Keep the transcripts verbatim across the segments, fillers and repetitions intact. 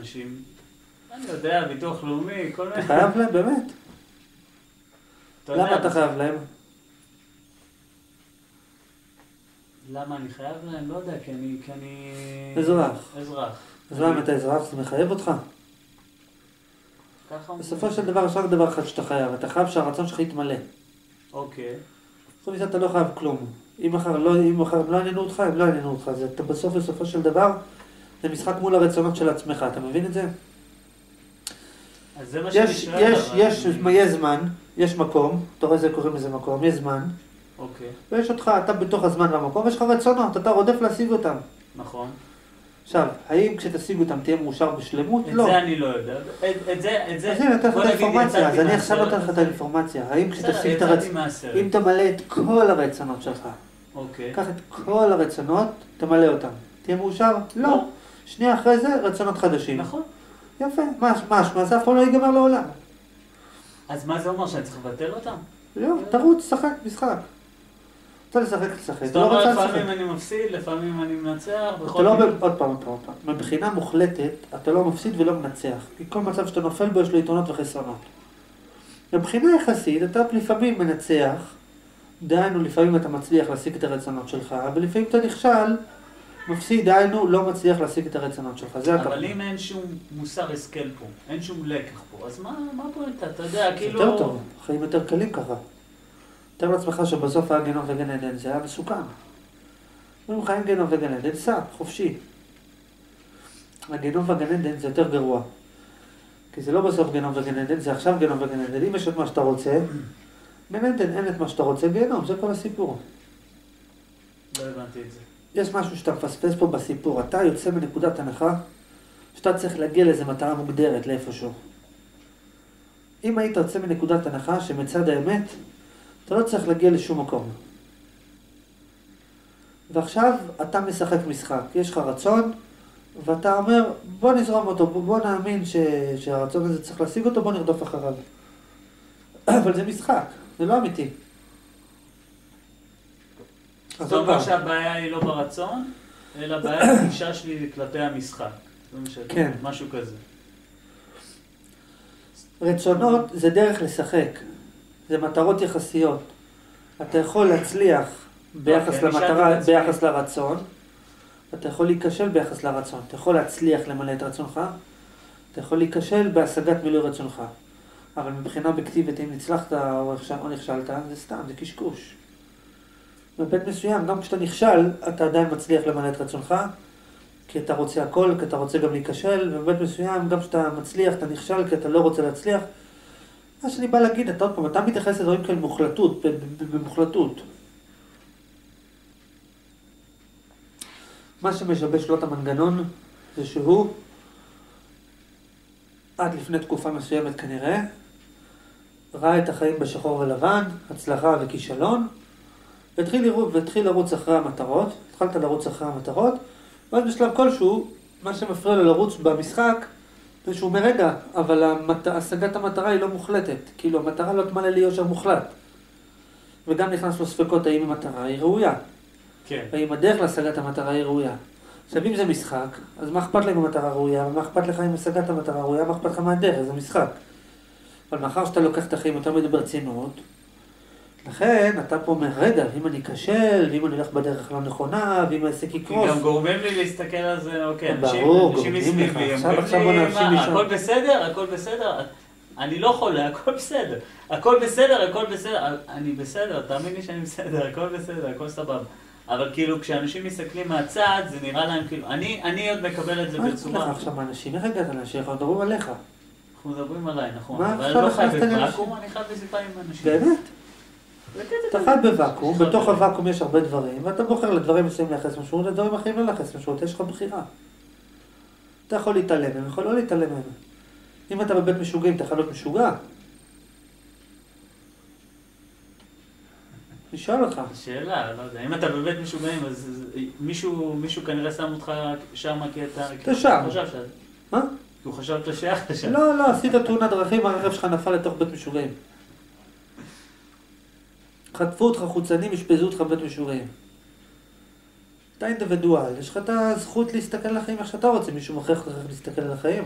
לאנשים, אני יודע, ביטוח לאומי, כל מיני... אתה חייב להם, באמת. למה אתה חייב להם? למה אני חייב להם? לא יודע, כי אני... כי אני... אזרח. אזרח. אז למה אתה אזרח? זה מחייב אותך? ככה... בסופו של דבר, יש רק דבר אחד שאתה חייב. אתה חייב שהרצון שלך יתמלא. אוקיי. זאת אומרת, אתה לא חייב כלום. אם מחר לא, אם מחר הם לא עניינו אותך, הם לא עניינו אותך. זה, אתה בסוף, בסופו של דבר, זה משחק מול הרצונות של עצמך. אתה מבין את זה? אז זה מה שאני יש, שואל. יש, יש, יש זמן, יש מקום, אתה רואה זה קוראים לזה מקום, יש זמן. אוקיי. ויש אותך, אתה בתוך הזמן והמקום, יש לך רצונות, אתה רודף להשיג אותם. נכון. עכשיו, האם כשתשיג אותם תהיה מאושר בשלמות? את לא. זה אני לא יודע. את, את זה, את זה... אז הנה, נתן לך בוא את נגיד, האינפורמציה, אז יצאתי אני עכשיו מהסרט נותן לך את הזה. האינפורמציה. האם בסדר, כשתשיג את יצאתי הרצונות, מהסרט. אם תמלא את כל הרצונות שלך, אוקיי. קח את כל הרצונות, תמלא אותם. תהיה מאושר? לא. לא. שנייה אחרי זה, רצונות חדשים. נכון. יפה, מש, מש, מה זה אף פעם לא ייגמר לעולם. אז מה זה אומר, שאני צריך לבטל אותם? לא, תרוץ, שחק, משחק. רוצה לשחק, תשחק. זאת אתה לא אומרת, רוצה לשחק. לפעמים אני מפסיד, לפעמים אני מנצח, אתה בכל לא, מקרה. עוד פעם, עוד פעם, עוד פעם. מבחינה מוחלטת, אתה לא מפסיד ולא מנצח. כי כל מצב שאתה נופל בו יש לו יתרונות וחסרונות. מבחינה יחסית, אתה לפעמים מנצח, דהיינו, לפעמים אתה מצליח להשיג את הרצונות שלך, ולפעמים אתה נכשל, מפסיד, דהיינו, לא מצליח להשיג את הרצונות שלך. זה הכוונה. אבל אם אין שום מוסר השכל פה, אין שום לקח פה, אז מה, מה פה אתה? אתה יודע, כאילו... יותר טוב, חיים יותר קלים ככה. תאר לעצמך שבסוף היה גיהנום וגן עדן, זה היה מסוכן. אם חיים גיהנום וגן עדן, סע, חופשי. הגיהנום והגן עדן זה יותר גרוע. כי זה לא בסוף גיהנום וגן עדן, זה עכשיו גיהנום וגן עדן. אם יש את מה שאתה רוצה, גן עדן אין את מה שאתה רוצה, גיהנום, זה כל הסיפור. לא הבנתי את זה. יש משהו שאתה מפספס פה בסיפור. אתה יוצא מנקודת הנחה שאתה צריך להגיע לאיזו מטרה מוגדרת, לאיפשהו. אם היית יוצא מנקודת הנחה שמצד האמת, אתה לא צריך להגיע לשום מקום. ועכשיו אתה משחק משחק. יש לך רצון, ואתה אומר, בוא נזרום אותו, בוא נאמין ש... שהרצון הזה צריך להשיג אותו, בוא נרדוף אחריו. אבל זה משחק, זה לא אמיתי. זאת אומרת שהבעיה היא לא ברצון, אלא הבעיה בגישה שלי כלפי המשחק. כן. משהו כזה. רצונות זה דרך לשחק. זה מטרות יחסיות. אתה יכול להצליח ביחס למטרה, ביחס לרצון. אתה יכול להיכשל ביחס לרצון. אתה יכול להצליח למלא את רצונך. אתה יכול להיכשל בהשגת מילוי רצונך. אבל מבחינה אובייקטיבית, אם הצלחת או נכשלת, זה סתם, זה קשקוש. בבית מסוים, גם כשאתה נכשל, אתה עדיין מצליח למלא את רצונך, כי אתה רוצה הכל, כי אתה רוצה גם להיכשל, ובבית מסוים, גם כשאתה מצליח, אתה נכשל, כי אתה לא רוצה להצליח. מה שאני בא להגיד, אתה עוד פעם, אתה מתייחס לדברים כאלה מוחלטות, במוחלטות. מה שמשבש לו את המנגנון, זה שהוא, עד לפני תקופה מסוימת כנראה, ראה את החיים בשחור ולבן, הצלחה וכישלון, והתחיל לרוץ, והתחיל לרוץ אחרי המטרות, התחלת לרוץ אחרי המטרות, ואז בשלב כלשהו, מה שמפריע לו לרוץ במשחק, זה שהוא אומר, רגע, אבל המת... השגת המטרה היא לא מוחלטת, כאילו המטרה לא תמלא לי יושר מוחלט. וגם נכנס לו ספקות האם המטרה היא ראויה. כן. האם הדרך להשגת המטרה היא ראויה. עכשיו אם זה משחק, אז מה אכפת לך אם המטרה ראויה, ומה אכפת לך אם השגת המטרה ראויה, מה אכפת לך מהדרך, זה משחק. אבל מאחר שאתה לוקח את החיים יותר מדי ברצינות, לכן אתה פה אומר, רגע, אם אני קשל, ואם אני הולך בדרך לא נכונה, ואם העסק יקרוס. כי גם גורמים לי להסתכל על זה, אוקיי, ברור, אנשים מסביבי, הם עכשיו עכשיו בוא אומרים לי, נאנשים מה, לישון. הכל בסדר, הכל בסדר, אני לא חולה, הכל בסדר, הכל בסדר, הכל בסדר, אני בסדר, תאמין לי שאני בסדר, הכל בסדר, הכל סבבה. אבל כאילו כשאנשים מסתכלים מהצד, זה נראה להם כאילו, אני, אני עוד מקבל את זה בצורה. מה לך עכשיו מהאנשים? איך הגעת לאנשים? אנחנו מדברים עליך. אנחנו מדברים עליי, נכון. מה אבל עכשיו אני לא חי הכנסת לאנשים? בוואקום, אני חי בזיפה עם אנשים. באמת? וכן, אתה חי בוואקום, בתוך הוואקום יש הרבה דברים, ואתה בוחר לדברים מסוימים לייחס משמעות, לדברים אחרים לא לייחס משמעות, יש לך בחירה. אתה יכול להתעלם מהם, יכול לא להתעלם מהם. אם אתה בבית משוגעים, אתה יכול להיות משוגע. אני שואל אותך. שאלה, לא יודע, אם אתה בבית משוגעים, אז מישהו, מישהו כנראה שם אותך שם כי אתה... אתה שם. חושב ש... מה? כי הוא חשב שאתה שייך לשם. לא, לא, עשית תאונת דרכים, הרכב שלך נפל לתוך בית משוגעים. חטפו אותך חוצנים, השפזו אותך בבית משוגעים. אתה אינדיבידואל, יש לך את הזכות להסתכל על החיים איך שאתה רוצה, מישהו מוכרח לך להסתכל על החיים.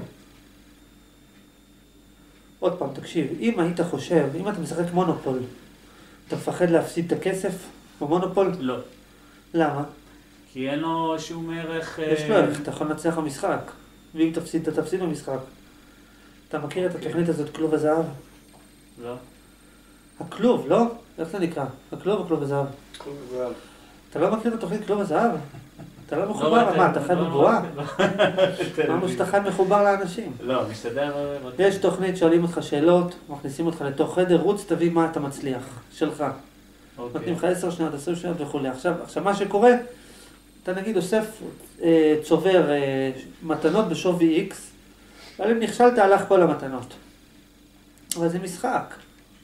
עוד פעם, תקשיב, אם היית חושב, אם אתה משחק מונופול, אתה מפחד להפסיד את הכסף במונופול? לא. למה? כי אין לו שום ערך... יש לו ערך, אתה יכול לנצח במשחק. ואם תפסיד, אתה תפסיד במשחק. אתה מכיר את התוכנית הזאת, כלוב הזהב? לא. הכלוב, לא? איך זה נקרא? הכלוב או כלוב הזהב? כלוב הזהב. אתה לא מכיר את התוכנית כלוב הזהב? אתה לא מחובר? מה, אתה חי בבועה? אמרנו שאתה חי מחובר לאנשים. לא, משתדל... יש תוכנית, שואלים אותך שאלות, מכניסים אותך לתוך חדר, רוץ תביא מה אתה מצליח, שלך. נותנים לך עשר שניות, עשרים שניות וכו'. עכשיו, מה שקורה, אתה נגיד אוסף, צובר מתנות בשווי X, אבל אם נכשלת, הלך כל המתנות. אבל זה משחק.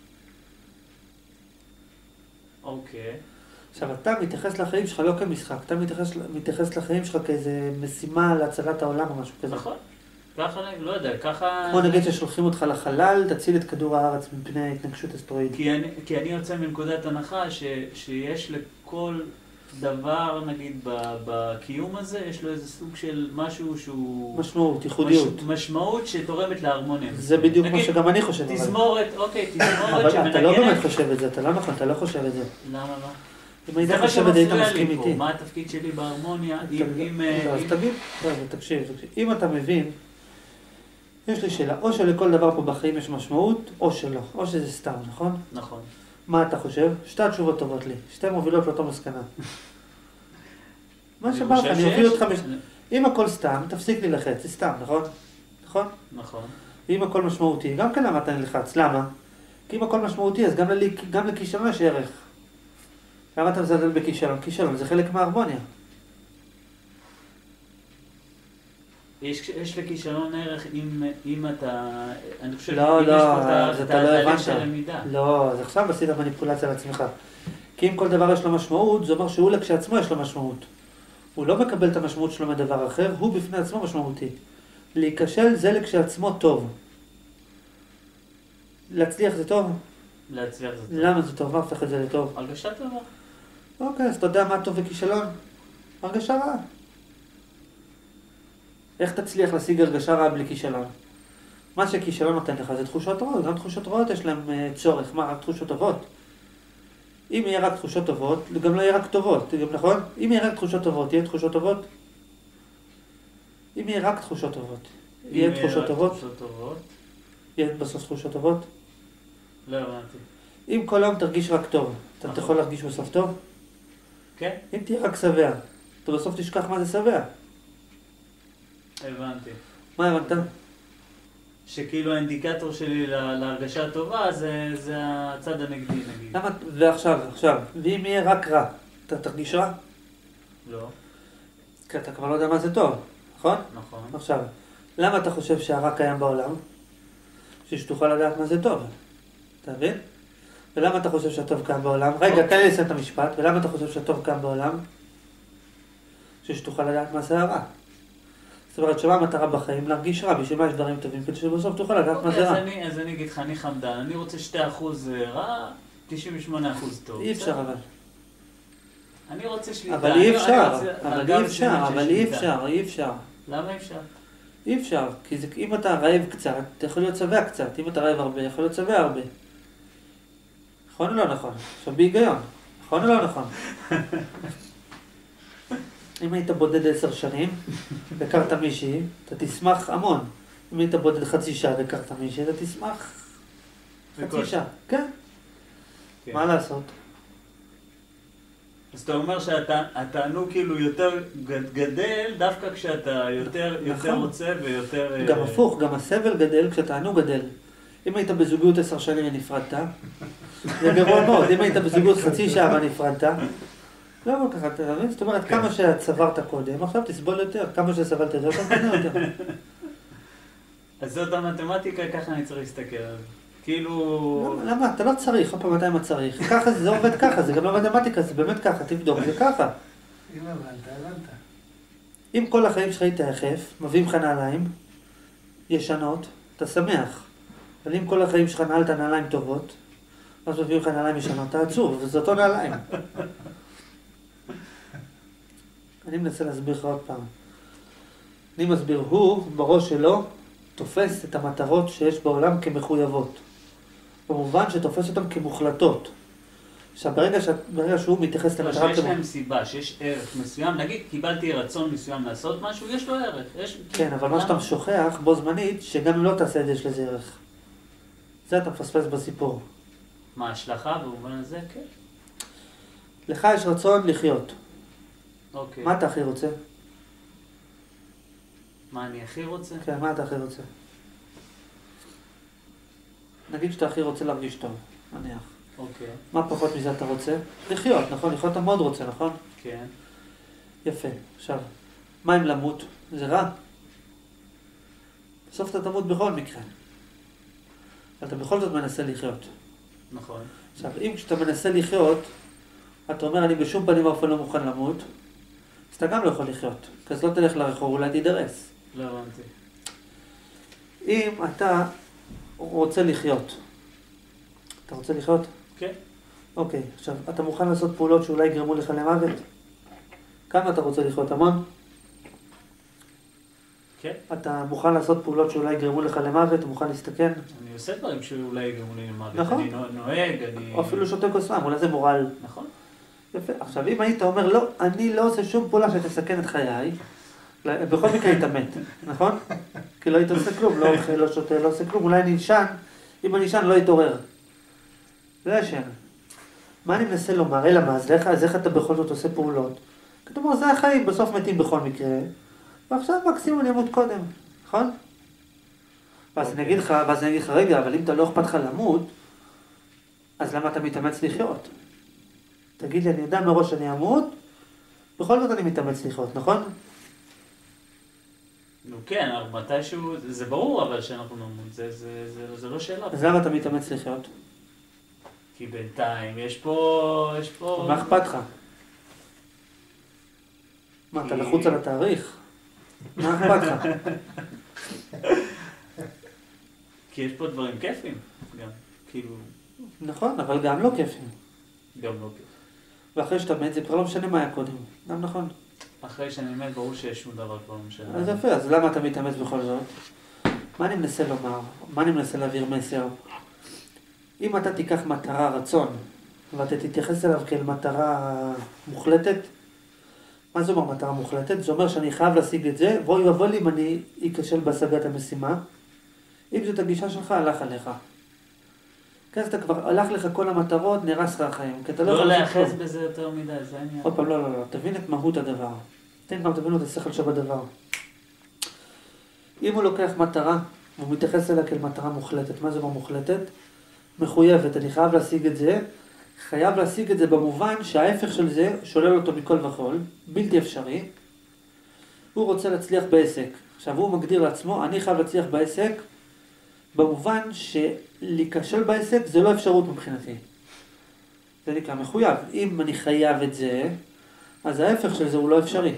אוקיי. עכשיו, אתה מתייחס לחיים שלך לא כמשחק, אתה מתייחס, מתייחס לחיים שלך כאיזה משימה להצלת העולם או משהו כזה. נכון. ככה, לא יודע, ככה... כמו נגיד ששולחים אותך לחלל, תציל את כדור הארץ מפני התנגשות אסטרואיד. כי אני, כי אני יוצא מנקודת הנחה ש, שיש לכל דבר, נגיד, בקיום הזה, יש לו איזה סוג של משהו שהוא... משמעות, ייחודיות. מש, משמעות שתורמת להרמוניה. זה בדיוק נגיד, מה שגם אני חושב. תזמורת, אבל... אוקיי, תזמורת אבל שמנגנת... אתה לא באמת חושב את זה, אתה לא נכון, אתה לא חושב את זה. למה לא? אם היית חושב את זה, היית מסכים איתי. מה התפקיד שלי בהרמוניה? אם... אז תגיד, תקשיב, אם אתה מבין, יש לי שאלה, או שלכל דבר פה בחיים יש משמעות, או שלא, או שזה סתם, נכון? נכון. מה אתה חושב? שתי התשובות טובות לי, שתי מובילות לאותו מסקנה. מה שבא לך, אני אוביל אותך... אם הכל סתם, תפסיק להילחץ, זה סתם, נכון? נכון? נכון. אם הכל משמעותי, גם כן למה אתה נלחץ, למה? כי אם הכל משמעותי, אז גם לכישלון יש ערך. למה אתה מזלזל בכישלון? כישלון זה חלק מההרמוניה. יש, יש לכישלון ערך אם, אם אתה, אני חושב, לא, אם לא, יש פה את אתה לא התהליך הבנת. של למידה. לא, אז עכשיו עשית מניפולציה לעצמך. כי אם כל דבר יש לו משמעות, זה אומר שהוא לכשעצמו יש לו משמעות. הוא לא מקבל את המשמעות שלו מדבר אחר, הוא בפני עצמו משמעותי. להיכשל זה לכשעצמו טוב. להצליח זה טוב? להצליח זה טוב. למה זה טוב? מה הופך את זה לטוב? הרגשה טובה. אוקיי, אז אתה יודע מה טוב וכישלון? הרגשה רעה. איך תצליח להשיג הרגשה רעה בלי כישלון? מה שכישלון נותן לך זה תחושות רעות, גם תחושות רעות יש להם uh, צורך, מה, רק תחושות טובות? אם יהיה רק תחושות טובות, גם לא יהיה רק טובות, גם נכון? אם יהיה רק תחושות טובות, יהיה תחושות טובות? אם יהיה רק תחושות טובות, יהיה תחושות טובות? יהיה בסוף תחושות טובות? לא הבנתי. אם כל היום תרגיש רק טוב, אתה יכול להרגיש בסוף טוב? כן. אם תהיה רק שבע, אתה בסוף תשכח מה זה שבע. הבנתי. מה הבנת? שכאילו האינדיקטור שלי להרגשה הטובה זה, זה הצד הנגדי נגיד. למה? ועכשיו, עכשיו, ואם יהיה רק רע, אתה תרגיש רע? לא. כי אתה כבר לא יודע מה זה טוב, נכון? נכון. עכשיו, למה אתה חושב שהרע קיים בעולם? שתוכל לדעת מה זה טוב. אתה מבין? ולמה אתה חושב שהטוב קיים בעולם? רגע, תן לי לסיים את המשפט. ולמה אתה חושב שהטוב קיים בעולם? שתוכל לדעת מה זה הרע. זאת אומרת, שמה המטרה בחיים? להרגיש רע, בשביל מה יש דברים טובים, כדי שבסוף תוכל לדעת מה זה רע. אז אני אגיד לך, אני חמדן, אני רוצה שני אחוז רע, תשעים ושמונה אחוז טוב. אי אפשר אבל. אני רוצה שליטה. אבל אי אפשר, אבל אי אפשר, אבל אי אפשר, אי אפשר. למה אי אפשר? אי אפשר, כי אם אתה רעב קצת, אתה יכול להיות שבע קצת. אם אתה רעב הרבה, יכול להיות שבע הרבה. נכון או לא נכון? עכשיו בהיגיון. נכון או לא נכון? אם היית בודד עשר שנים, והכרת מישהי, אתה תשמח המון. אם היית בודד חצי שעה והכרת מישהי, אתה תשמח חצי שעה. כן. מה לעשות? אז אתה אומר שהתענוג כאילו יותר גדל דווקא כשאתה יותר רוצה ויותר... גם הפוך, גם הסבל גדל כשהתענוג גדל. אם היית בזוגיות עשר שנים ונפרדת, זה גרוע מאוד. אם היית בזוגיות חצי שעה ונפרדת, לא אבל ככה, אתה מבין? זאת אומרת, כמה שצברת קודם, עכשיו תסבול יותר, כמה שסבלת יותר, אתה מבין יותר. אז זאת המתמטיקה, ככה אני צריך להסתכל על זה. כאילו... למה? אתה לא צריך, עוד פעם מתי מה צריך. ככה זה עובד ככה, זה גם לא מתמטיקה, זה באמת ככה, תבדוק, זה ככה. אם הבנת, הבנת. אם כל החיים שלך היית יחף, מביאים לך נעליים, ישנות, אתה שמח. אבל אם כל החיים שלך נעלת נעליים טובות, אז מביאים לך נעליים ישנות, אתה עצוב, וזה אותו נעליים. אני מנסה להסביר לך עוד פעם. אני מסביר, הוא בראש שלו תופס את המטרות שיש בעולם כמחויבות. במובן שתופס אותן כמוחלטות. עכשיו, ברגע, ש... ברגע שהוא מתייחס למטרה... שיש להם סיבה, שיש ערך מסוים, נגיד, קיבלתי רצון מסוים לעשות משהו, יש לו ערך. יש... כן, אבל מה שאתה שוכח בו זמנית, שגם אם לא תעשה את זה, יש לזה ערך. זה אתה מפספס בסיפור. מה, השלכה במובן הזה? כן. לך יש רצון לחיות. אוקיי. מה אתה הכי רוצה? מה אני הכי רוצה? כן, מה אתה הכי רוצה? נגיד שאתה הכי רוצה להרגיש טוב, נניח. אוקיי. מה פחות מזה אתה רוצה? לחיות, נכון? לחיות אתה מאוד רוצה, נכון? כן. יפה. עכשיו, מה אם למות? זה רע. בסוף אתה תמות בכל מקרה. אתה בכל זאת מנסה לחיות. נכון. עכשיו, אם כשאתה מנסה לחיות, אתה אומר, אני בשום פנים ואופן לא מוכן למות, אז אתה גם לא יכול לחיות. כי אז לא תלך לרחוב, אולי תידרס. לא הבנתי. אם אתה רוצה לחיות, אתה רוצה לחיות? כן. אוקיי, עכשיו, אתה מוכן לעשות פעולות שאולי יגרמו לך למוות? כמה אתה רוצה לחיות? המון? כן. אתה מוכן לעשות פעולות שאולי יגרמו לך למוות? אתה מוכן להסתכן? אני עושה דברים שאולי יגרמו לי למוות. נכון. אני נוהג, אני... או אפילו שותה כוס מים, אולי זה מורל. נכון. יפה. עכשיו, אם היית אומר, לא, אני לא עושה שום פעולה שתסכן את חיי, בכל מקרה היית מת, נכון? כי לא היית עושה כלום, לא אוכל, לא שותה, לא עושה כלום, אולי אני נשען, אם אני נשען לא יתעורר. זה השם. מה אני מנסה לומר? אלא מה, אז איך אתה בכל זאת עושה פעולות? כי אתה אומר, זה החיים, בסוף מתים בכל מקרה, ועכשיו מקסימום אני אמות קודם, נכון? ואז אני אגיד לך, ואז אני אגיד לך, רגע, אבל אם אתה לא אכפת לך למות, אז למה אתה מתאמץ לחיות? תגיד לי, אני יודע מראש שאני אמות, בכל זאת אני מתאמץ לחיות, נכון? נו כן, אבל מתישהו, זה ברור אבל שאנחנו נמות, זה, זה, זה, זה לא שאלה. אז למה אתה מתאמץ לחיות? כי בינתיים יש פה, יש פה... מה אכפת לך? מה, אתה לחוץ על התאריך? מה אכפת לך? כי יש פה דברים כיפים, גם, כאילו... נכון, אבל גם לא כיפים. גם לא כיף. ואחרי שאתה מת, זה כבר לא משנה מה היה קודם. גם נכון. אחרי שאני מת, ברור שיש שום דבר כבר לא משנה. אז יפה, אז למה אתה מתאמץ בכל זאת? מה אני מנסה לומר? מה אני מנסה להעביר מסר? אם אתה תיקח מטרה, רצון, ואתה תתייחס אליו כאל מטרה מוחלטת, מה זה אומר מטרה מוחלטת? זה אומר שאני חייב להשיג את זה, בואי ובוא לי אם אני אכשל בהשגת המשימה. אם זאת הגישה שלך, הלך עליך. כי אז אתה כבר הלך לך כל המטרות, נרס לך החיים. לא להיחס בזה יותר מדי, זה העניין. עוד פעם, לא, לא, לא, תבין את מהות הדבר. תן גם תבינו את השכל שבדבר. אם הוא לוקח מטרה, והוא מתייחס אליה כאל מטרה מוחלטת, מה זה אומר מוחלטת? מחויבת, אני חייב להשיג את זה, חייב להשיג את זה במובן שההפך של זה שולל אותו מכל וכל, בלתי אפשרי. הוא רוצה להצליח בעסק. עכשיו הוא מגדיר לעצמו, אני חייב להצליח בעסק, במובן שלהיכשל בעסק זה לא אפשרות מבחינתי. זה נקרא מחויב. אם אני חייב את זה, אז ההפך של זה הוא לא אפשרי.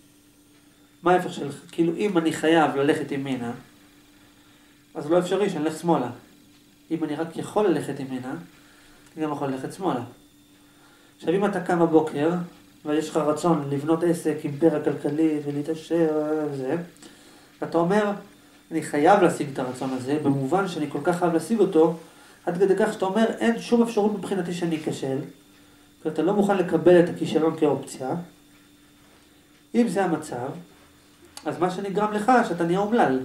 מה ההפך של... כאילו אם אני חייב ללכת ימינה, אז לא אפשרי שאני אלך שמאלה. אם אני רק יכול ללכת ימינה, אני גם יכול ללכת שמאלה. עכשיו אם אתה קם בבוקר, ויש לך רצון לבנות עסק, אימפריה כלכלית ולהתעשר וזה, ואתה אומר, אני חייב להשיג את הרצון הזה, במובן שאני כל כך חייב להשיג אותו, עד כדי כך שאתה אומר, אין שום אפשרות מבחינתי שאני אכשל, כי אתה לא מוכן לקבל את הכישלון כאופציה. אם זה המצב, אז מה שנגרם לך, שאתה נהיה אומלל.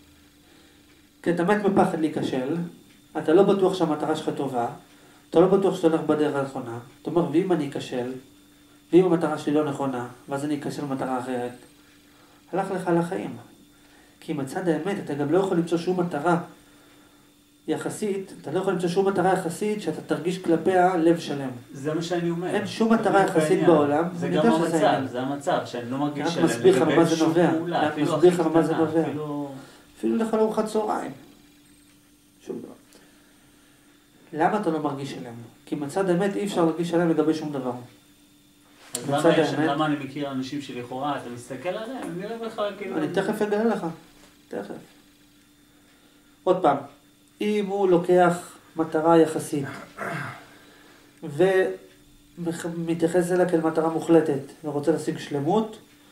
כי אתה מת מפחד להיכשל, אתה לא בטוח שהמטרה שלך טובה, אתה לא בטוח שאתה הולך בדרך הנכונה, אתה אומר, ואם אני אכשל, ואם המטרה שלי לא נכונה, ואז אני אכשל במטרה אחרת, הלך לך על החיים. כי מצד האמת, אתה גם לא יכול למצוא שום מטרה יחסית, אתה לא יכול למצוא שום מטרה יחסית שאתה תרגיש כלפיה לב שלם. זה מה שאני אומר. אין שום מטרה יחסית בעולם. זה גם המצב, זה המצב, שאני לא מרגיש שלם. אני מסביר לך במה זה נובע. אני מסביר לך במה זה נובע. אפילו לך לארוחת צהריים. שום דבר. למה אתה לא מרגיש שלם? כי מצד האמת אי אפשר להרגיש שלם לגבי שום דבר. אז למה אני מכיר אנשים שלכאורה, אתה מסתכל עליהם, אני נראה לך כאילו... אני תכף אגלה לך, תכף. עוד פעם, אם הוא לוקח מטרה יחסית, ומתייחס אליה כאל מטרה מוחלטת, ורוצה להשיג שלמות,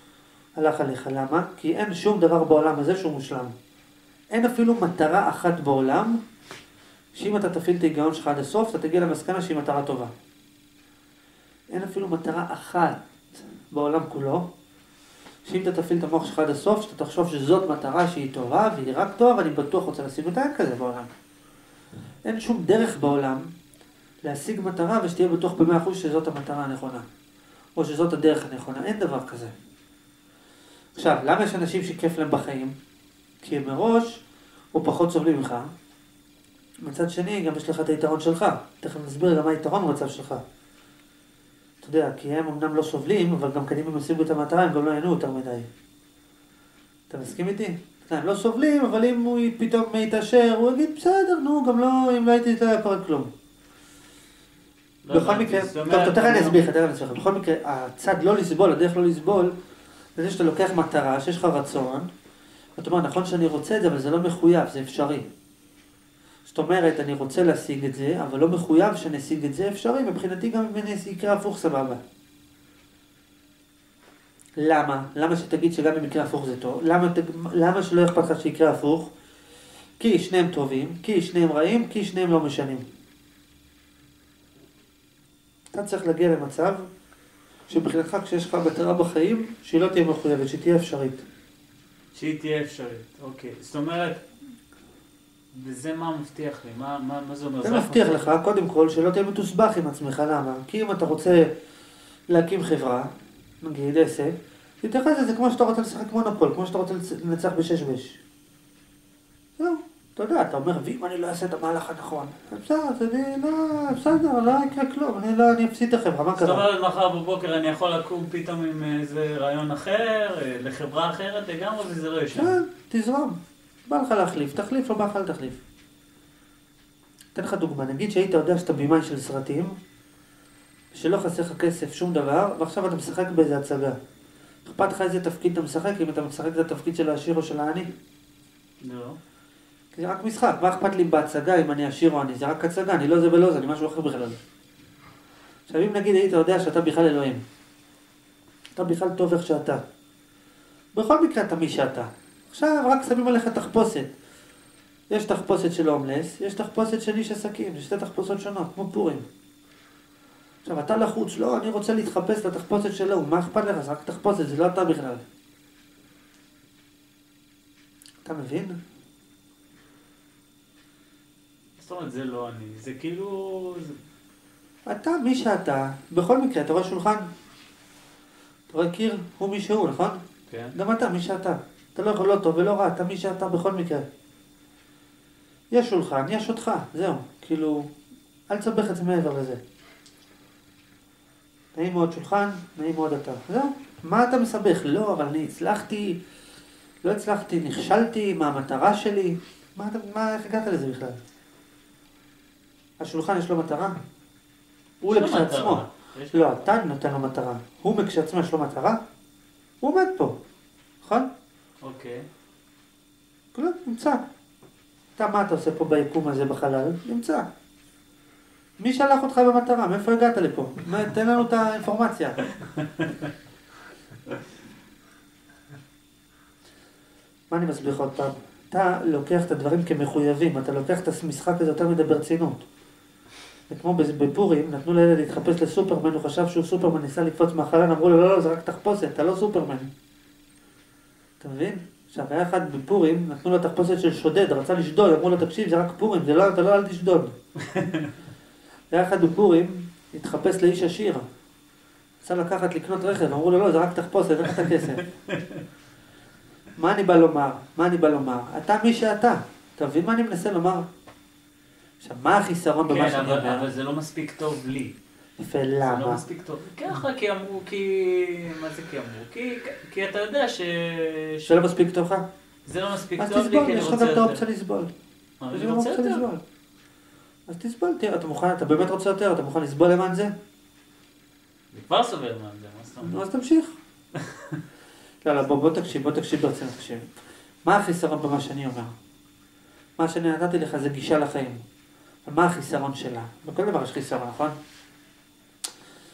הלך עליך. למה? כי אין שום דבר בעולם הזה שהוא מושלם. אין אפילו מטרה אחת בעולם, שאם אתה תפעיל את ההיגיון שלך עד הסוף, אתה תגיע למסקנה שהיא מטרה טובה. אין אפילו מטרה אחת בעולם כולו, שאם אתה תפעיל את המוח שלך עד הסוף, שאתה תחשוב שזאת מטרה שהיא טובה, והיא רק טובה, ואני בטוח רוצה להשיג אותה, אין כזה בעולם. אין שום דרך בעולם להשיג מטרה ושתהיה בטוח במאה אחוז שזאת המטרה הנכונה. או שזאת הדרך הנכונה. אין דבר כזה. עכשיו, למה יש אנשים שכיף להם בחיים? כי הם מראש, או פחות סובלים ממך. מצד שני, גם יש לך את היתרון שלך. תכף נסביר גם מה היתרון במצב שלך. אתה יודע, כי הם אמנם לא סובלים, אבל גם קדימה הם ישיגו את המטרה, הם גם לא ייהנו יותר מדי. אתה מסכים איתי? הם לא סובלים, אבל אם הוא פתאום מתעשר, הוא יגיד, בסדר, נו, גם לא, אם לא הייתי לא היה קורה כלום. בכל מקרה, טוב, תכף אני אסביר לך, תכף אני אסביר לך. בכל מקרה, הצד לא לסבול, הדרך לא לסבול, זה שאתה לוקח מטרה, שיש לך רצון, ואתה אומר, נכון שאני רוצה את זה, אבל זה לא מחויב, זה אפשרי. זאת אומרת, אני רוצה להשיג את זה, אבל לא מחויב שאני אשיג את זה, אפשרי, מבחינתי גם אם אני יקרה הפוך סבבה. למה? למה שתגיד שגם אם יקרה הפוך זה טוב? למה, למה שלא אכפת לך שיקרה הפוך? כי שניהם טובים, כי שניהם רעים, כי שניהם לא משנים. אתה צריך להגיע למצב שבכללך כשיש לך מטרה בחיים, שהיא לא תהיה מחויבת, שהיא תהיה אפשרית. שהיא תהיה אפשרית, אוקיי. זאת אומרת, וזה מה מבטיח לי? מה, מה, מה זה אומר? זה מבטיח לך, קודם כל, שלא תהיה מתוסבך עם עצמך. למה? כי אם אתה רוצה להקים חברה, נגיד עסק, תתייחס לזה כמו שאתה רוצה לשחק מונופול, כמו שאתה רוצה לנצח בשש בש. זהו, אתה יודע, אתה אומר, ואם אני לא אעשה את המהלך הנכון, בסדר, אני לא, בסדר, לא יקרה כלום, אני לא, אני אפסיד את החברה, מה קרה? זאת אומרת, מחר בבוקר אני יכול לקום פתאום עם איזה רעיון אחר, לחברה אחרת לגמרי, וזה לא ישן. כן, תזרום. בא לך להחליף, תחליף, לא בא לך לתחליף. אתן לך דוגמה, נגיד שהיית יודע שאתה בימאי של סרטים, שלא חסר לך כסף, שום דבר, ועכשיו אתה משחק באיזה הצגה. אכפת לך איזה תפקיד אתה משחק, אם אתה משחק את התפקיד של העשיר או של העני? לא. כי זה רק משחק, מה אכפת לי בהצגה אם אני עשיר או עני? זה רק הצגה, אני לא זה ולא זה, אני משהו אחר בכלל. עכשיו אם נגיד היית יודע שאתה בכלל אלוהים, אתה בכלל טוב איך שאתה. בכל מקרה אתה מי שאתה. עכשיו רק שמים עליך תחפושת. יש תחפושת של הומלס, יש תחפושת של איש עסקים, זה שתי תחפושות שונות, כמו פורים. עכשיו אתה לחוץ, לא, אני רוצה להתחפש לתחפושת שלו, מה אכפת לך? זה רק תחפושת, זה לא אתה בכלל. אתה מבין? זאת אומרת, זה לא אני, זה כאילו... אתה מי שאתה, בכל מקרה, אתה רואה שולחן? אתה רואה קיר? הוא מי שהוא, נכון? כן. גם אתה מי שאתה. אתה לא יכול לא טוב ולא רע, אתה מי שאתה בכל מקרה. יש שולחן, יש אותך, זהו. כאילו, אל תסבך את זה מעבר לזה. נעים מאוד שולחן, נעים מאוד אתה. זהו. מה אתה מסבך? לא, אבל אני הצלחתי, לא הצלחתי, נכשלתי, מה המטרה שלי? מה, מה, איך הגעת לזה בכלל? השולחן יש לו מטרה? הוא לכשעצמו. לא, אתה נותן לו מטרה. הוא מכשעצמו יש לו מטרה? הוא עומד פה. נכון? אוקיי. כלום, נמצא. אתה, מה אתה עושה פה ביקום הזה בחלל? נמצא. מי שלח אותך במטרה? מאיפה הגעת לפה? תן לנו את האינפורמציה. מה אני מסביר עוד פעם? אתה לוקח את הדברים כמחויבים, אתה לוקח את המשחק הזה יותר מדי ברצינות. וכמו בפורים, נתנו לילד להתחפש לסופרמן, הוא חשב שהוא סופרמן, ניסה לקפוץ מהחלון, אמרו לו, לא, לא, זה רק תחפושת, אתה לא סופרמן. אתה מבין? עכשיו, היה אחד בפורים, נתנו לו תחפושת של שודד, רצה לשדוד, אמרו לו, תקשיב, זה רק פורים, זה לא, אתה לא, אל תשדוד. היה אחד בפורים, התחפש לאיש עשיר. רצה לקחת לקנות רכב, אמרו לו, לא, זה רק תחפושת, אין לך את הכסף. מה אני בא לומר? מה אני בא לומר? אתה מי שאתה. אתה מבין מה אני מנסה לומר? עכשיו, מה החיסרון במה שאני אומר? כן, אבל זה לא מספיק טוב לי. יפה, למה? זה לא מספיק טוב. ככה, כי אמרו, כי... מה זה כי אמרו? כי, כי אתה יודע ש... זה לא מספיק טוב לך? זה לא מספיק אז טוב לי, תסבול, כי אני יש לך רוצה גם את יותר. האופציה לסבול. אני יש לך גם רוצה אופציה יותר. לסבול. אז תסבול, תראה, אתה מוכן, אתה באמת רוצה יותר, אתה מוכן לסבול למען זה? אני כבר סובל מה זה, מה זאת נו, אומרת? אז תמשיך. לא, לא, בוא, בוא תקשיב, בוא תקשיב ברצינות, תקשיב. מה החיסרון במה שאני אומר? מה שאני נתתי לך זה גישה לחיים. אבל מה החיסרון שלה? בכל דבר יש חיסרון, נכון?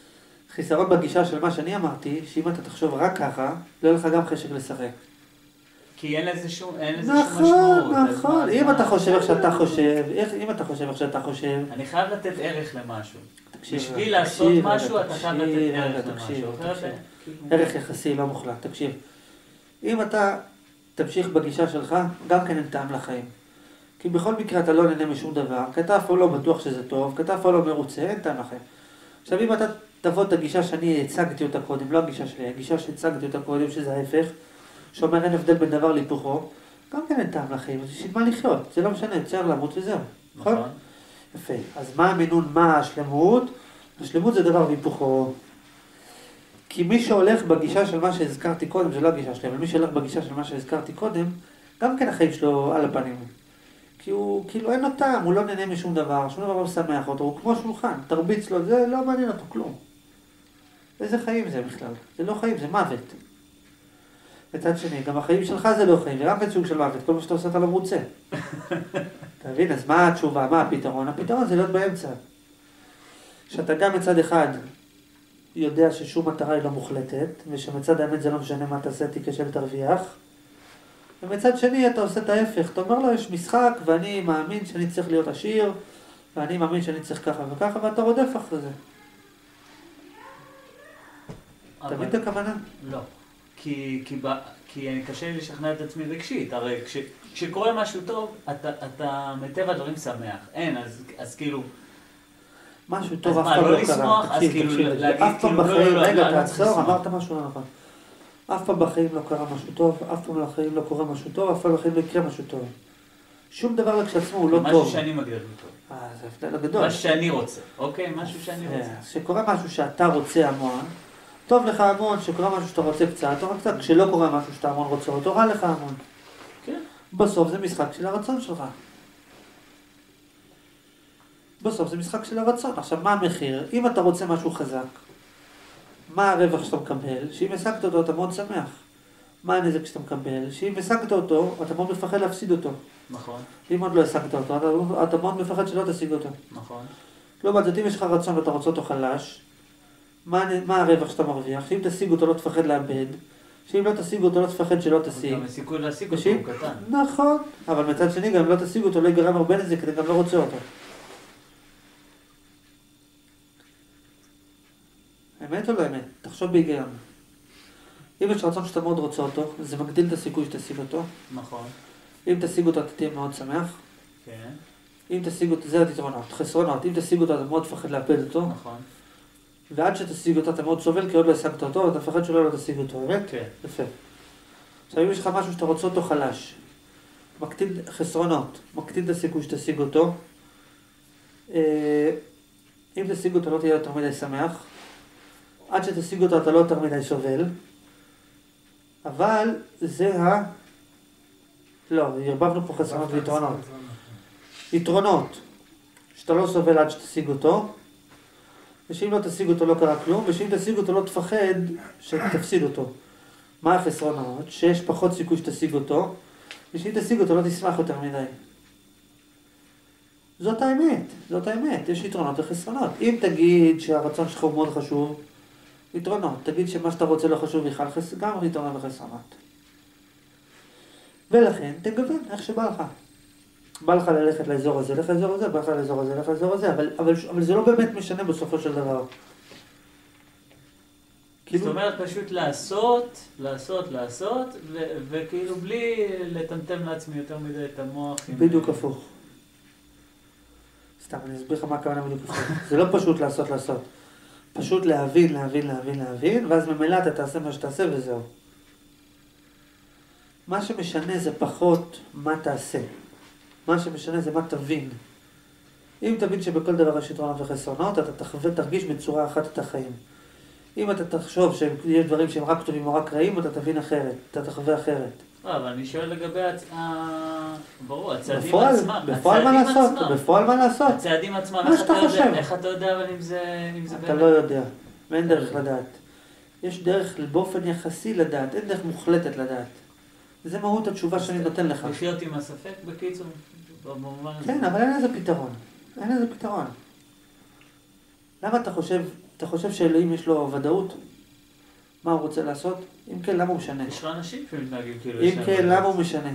חיסרון בגישה של מה שאני אמרתי, שאם אתה תחשוב רק ככה, לא יהיה לך גם חשק לשחק. כי אין לזה שום, אין לזה שום משמעות. נכון, נכון. אם אתה חושב איך שאתה חושב, אם אתה חושב איך שאתה חושב... אני חייב לתת ערך למשהו. תקשיב, בשביל לעשות משהו, אתה חייב לתת ערך למשהו. ערך יחסי, לא מוחלט. תקשיב. אם אתה תמשיך בגישה שלך, גם כן אין טעם לחיים. כי בכל מקרה אתה לא נהנה משום דבר, כי אתה אף פעם לא בטוח שזה טוב, כי אתה אף פעם לא מרוצה, אין טעם לחיים. עכשיו אם אתה תבוא את הגישה שאני הצגתי אותה קודם, לא הגישה שלי, הגישה שהצגתי אותה קודם, שזה ההפך, שאומר אין הבדל בין דבר להיפוכו, גם כן אין טעם לחיים, אז בשביל מה לחיות? זה לא משנה, צריך למות וזהו. נכון? יפה. אז מה המינון, מה השלמות? השלמות זה דבר והיפוכו. כי מי שהולך בגישה של מה שהזכרתי קודם, זה לא הגישה שלי, אבל מי שהולך בגישה של מה שהזכרתי קודם, גם כן החיים שלו על הפנים. כי הוא, כאילו אין לו טעם, הוא לא נהנה משום דבר, שום דבר לא משמח אותו, הוא כמו שולחן, תרביץ לו, זה לא מעניין אותו כלום. איזה חיים זה בכלל? זה לא חיים, זה מוות. בצד שני, גם החיים שלך זה לא חיים, זה גם כן סוג של מוות, כל מה שאתה עושה אתה לא מרוצה. אתה מבין? אז מה התשובה? מה הפתרון? הפתרון זה להיות באמצע. שאתה גם מצד אחד יודע ששום מטרה היא לא מוחלטת, ושמצד האמת זה לא משנה מה תעשה, תיכשל תרוויח. ומצד שני אתה עושה את ההפך, אתה אומר לו יש משחק ואני מאמין שאני צריך להיות עשיר, ואני מאמין שאני צריך ככה וככה, ואתה רודף אחרי זה. אתה מבין את הכוונה? לא. כי, כי, כי קשה לי לשכנע את עצמי רגשית, הרי כש, כשקורה משהו טוב, אתה, אתה מטבע דברים שמח. אין, אז, אז כאילו... משהו טוב אף פעם לא קרה. תקשיב, תקשיב, אף פעם בחיים, רגע, תעצור, אמרת משהו לא נכון. אף פעם בחיים לא קרה משהו טוב, אף פעם בחיים לא קורה משהו טוב, אף פעם בחיים לא יקרה משהו טוב. שום דבר כשלעצמו הוא לא טוב. משהו שאני מגדיר טוב. אה, זה הבדל הגדול. משהו שאני רוצה, אוקיי? משהו שאני רוצה. שקורה משהו שאתה רוצה המון, טוב לך המון, שקורה משהו שאתה רוצה קצת, או רק קצת, כשלא קורה משהו שאתה המון רוצה אותו, רע לך המון. כן. בסוף זה משחק של הרצון שלך. בסוף זה משחק של הרצון. עכשיו, מה המחיר? אם אתה רוצה משהו חזק, מה הרווח שאתה מקבל? שאם השגת אותו, אתה מאוד שמח. מה הנזק שאתה מקבל? שאם השגת אותו, אתה מאוד מפחד להפסיד אותו. נכון. אם עוד לא השגת אותו, אתה, אתה מאוד מפחד שלא תשיג אותו. נכון. לא, זאת אם יש לך רצון ואתה רוצה אותו חלש, מה, מה הרווח שאתה מרוויח? שאם תשיג אותו לא תפחד לאבד, שאם לא תשיג אותו לא תפחד שלא תשיג. גם הסיכוי להשיג אותו הוא קטן. נכון, אבל מצד שני גם אם לא תשיג אותו לא יגרם הרבה לזה, כי אתה גם לא רוצה אותו. אמת או לא אמת? תחשוב בהיגיון. אם יש רצון שאתה מאוד רוצה אותו, זה מגדיל את הסיכוי שתשיג אותו. נכון. אם תשיג אותו אתה תהיה מאוד שמח. כן. אם תשיג אותו, זה היתרונות, חסרונות. אם תשיג אותו אתה מאוד תפחד לאבד אותו. נכון. ועד שתשיג אותו אתה מאוד סובל כי עוד לא השגת אותו, ואתה מפחד שלא לא תשיג אותו, אמת? כן. יפה. עכשיו אם יש לך משהו שאתה רוצה אותו חלש, מקטין חסרונות, מקטין את הסיכוי שתשיג אותו, אם תשיג אותו לא תהיה יותר מדי שמח, עד שתשיג אותו אתה לא יותר מדי סובל, אבל זה ה... לא, הרבבנו פה חסרונות ויתרונות. יתרונות, שאתה לא סובל עד שתשיג אותו, ושאם לא תשיג אותו לא קרה כלום, ושאם תשיג אותו לא תפחד שתפסיד אותו. מה החסרונות? שיש פחות סיכוי שתשיג אותו, ושאם תשיג אותו לא תשמח יותר מדי. זאת האמת, זאת האמת, יש יתרונות וחסרונות. אם תגיד שהרצון שלך הוא מאוד חשוב, יתרונות. תגיד שמה שאתה רוצה לא חשוב בכלל, גם יתרונות וחסרונות. ולכן תגוון איך שבא לך. בא לך ללכת לאזור הזה, לך לאזור הזה, בא לך לאזור הזה, לך לאזור הזה, אבל, אבל, אבל זה לא באמת משנה בסופו של דבר. זאת אומרת פשוט לעשות, לעשות, לעשות, ו- וכאילו בלי לטמטם לעצמי יותר מדי את המוח. בדיוק הפוך. סתם, אני אסביר לך מה הכוונה בדיוק הפוך. זה לא פשוט לעשות, לעשות. פשוט להבין, להבין, להבין, להבין, ואז ממילא אתה תעשה מה שתעשה וזהו. מה שמשנה זה פחות מה תעשה. מה שמשנה זה מה תבין. אם תבין שבכל דבר יש יתרונות וחסרונות, אתה תחווה, תרגיש בצורה אחת את החיים. אם אתה תחשוב שיש דברים שהם רק טובים או רק רעים, אתה תבין אחרת, אתה תחווה אחרת. לא, אבל אני שואל לגבי הצ... ברור, הצעדים בפועל, עצמם. בפועל מה לעשות? בפועל מה לעשות? הצעדים עצמם, מה שאתה חושב. איך אתה יודע אבל אם זה... אתה לא יודע, ואין דרך לדעת. יש דרך באופן יחסי לדעת, אין דרך מוחלטת לדעת. זה מהות התשובה שאני נותן לך. לחיות עם הספק בקיצור? כן, אבל אין איזה פתרון. אין איזה פתרון. למה אתה חושב אתה חושב שאלוהים יש לו ודאות? מה הוא רוצה לעשות? אם כן, למה הוא משנה? יש לך אנשים שמתנהגים כאילו... אם כן, למה הוא משנה?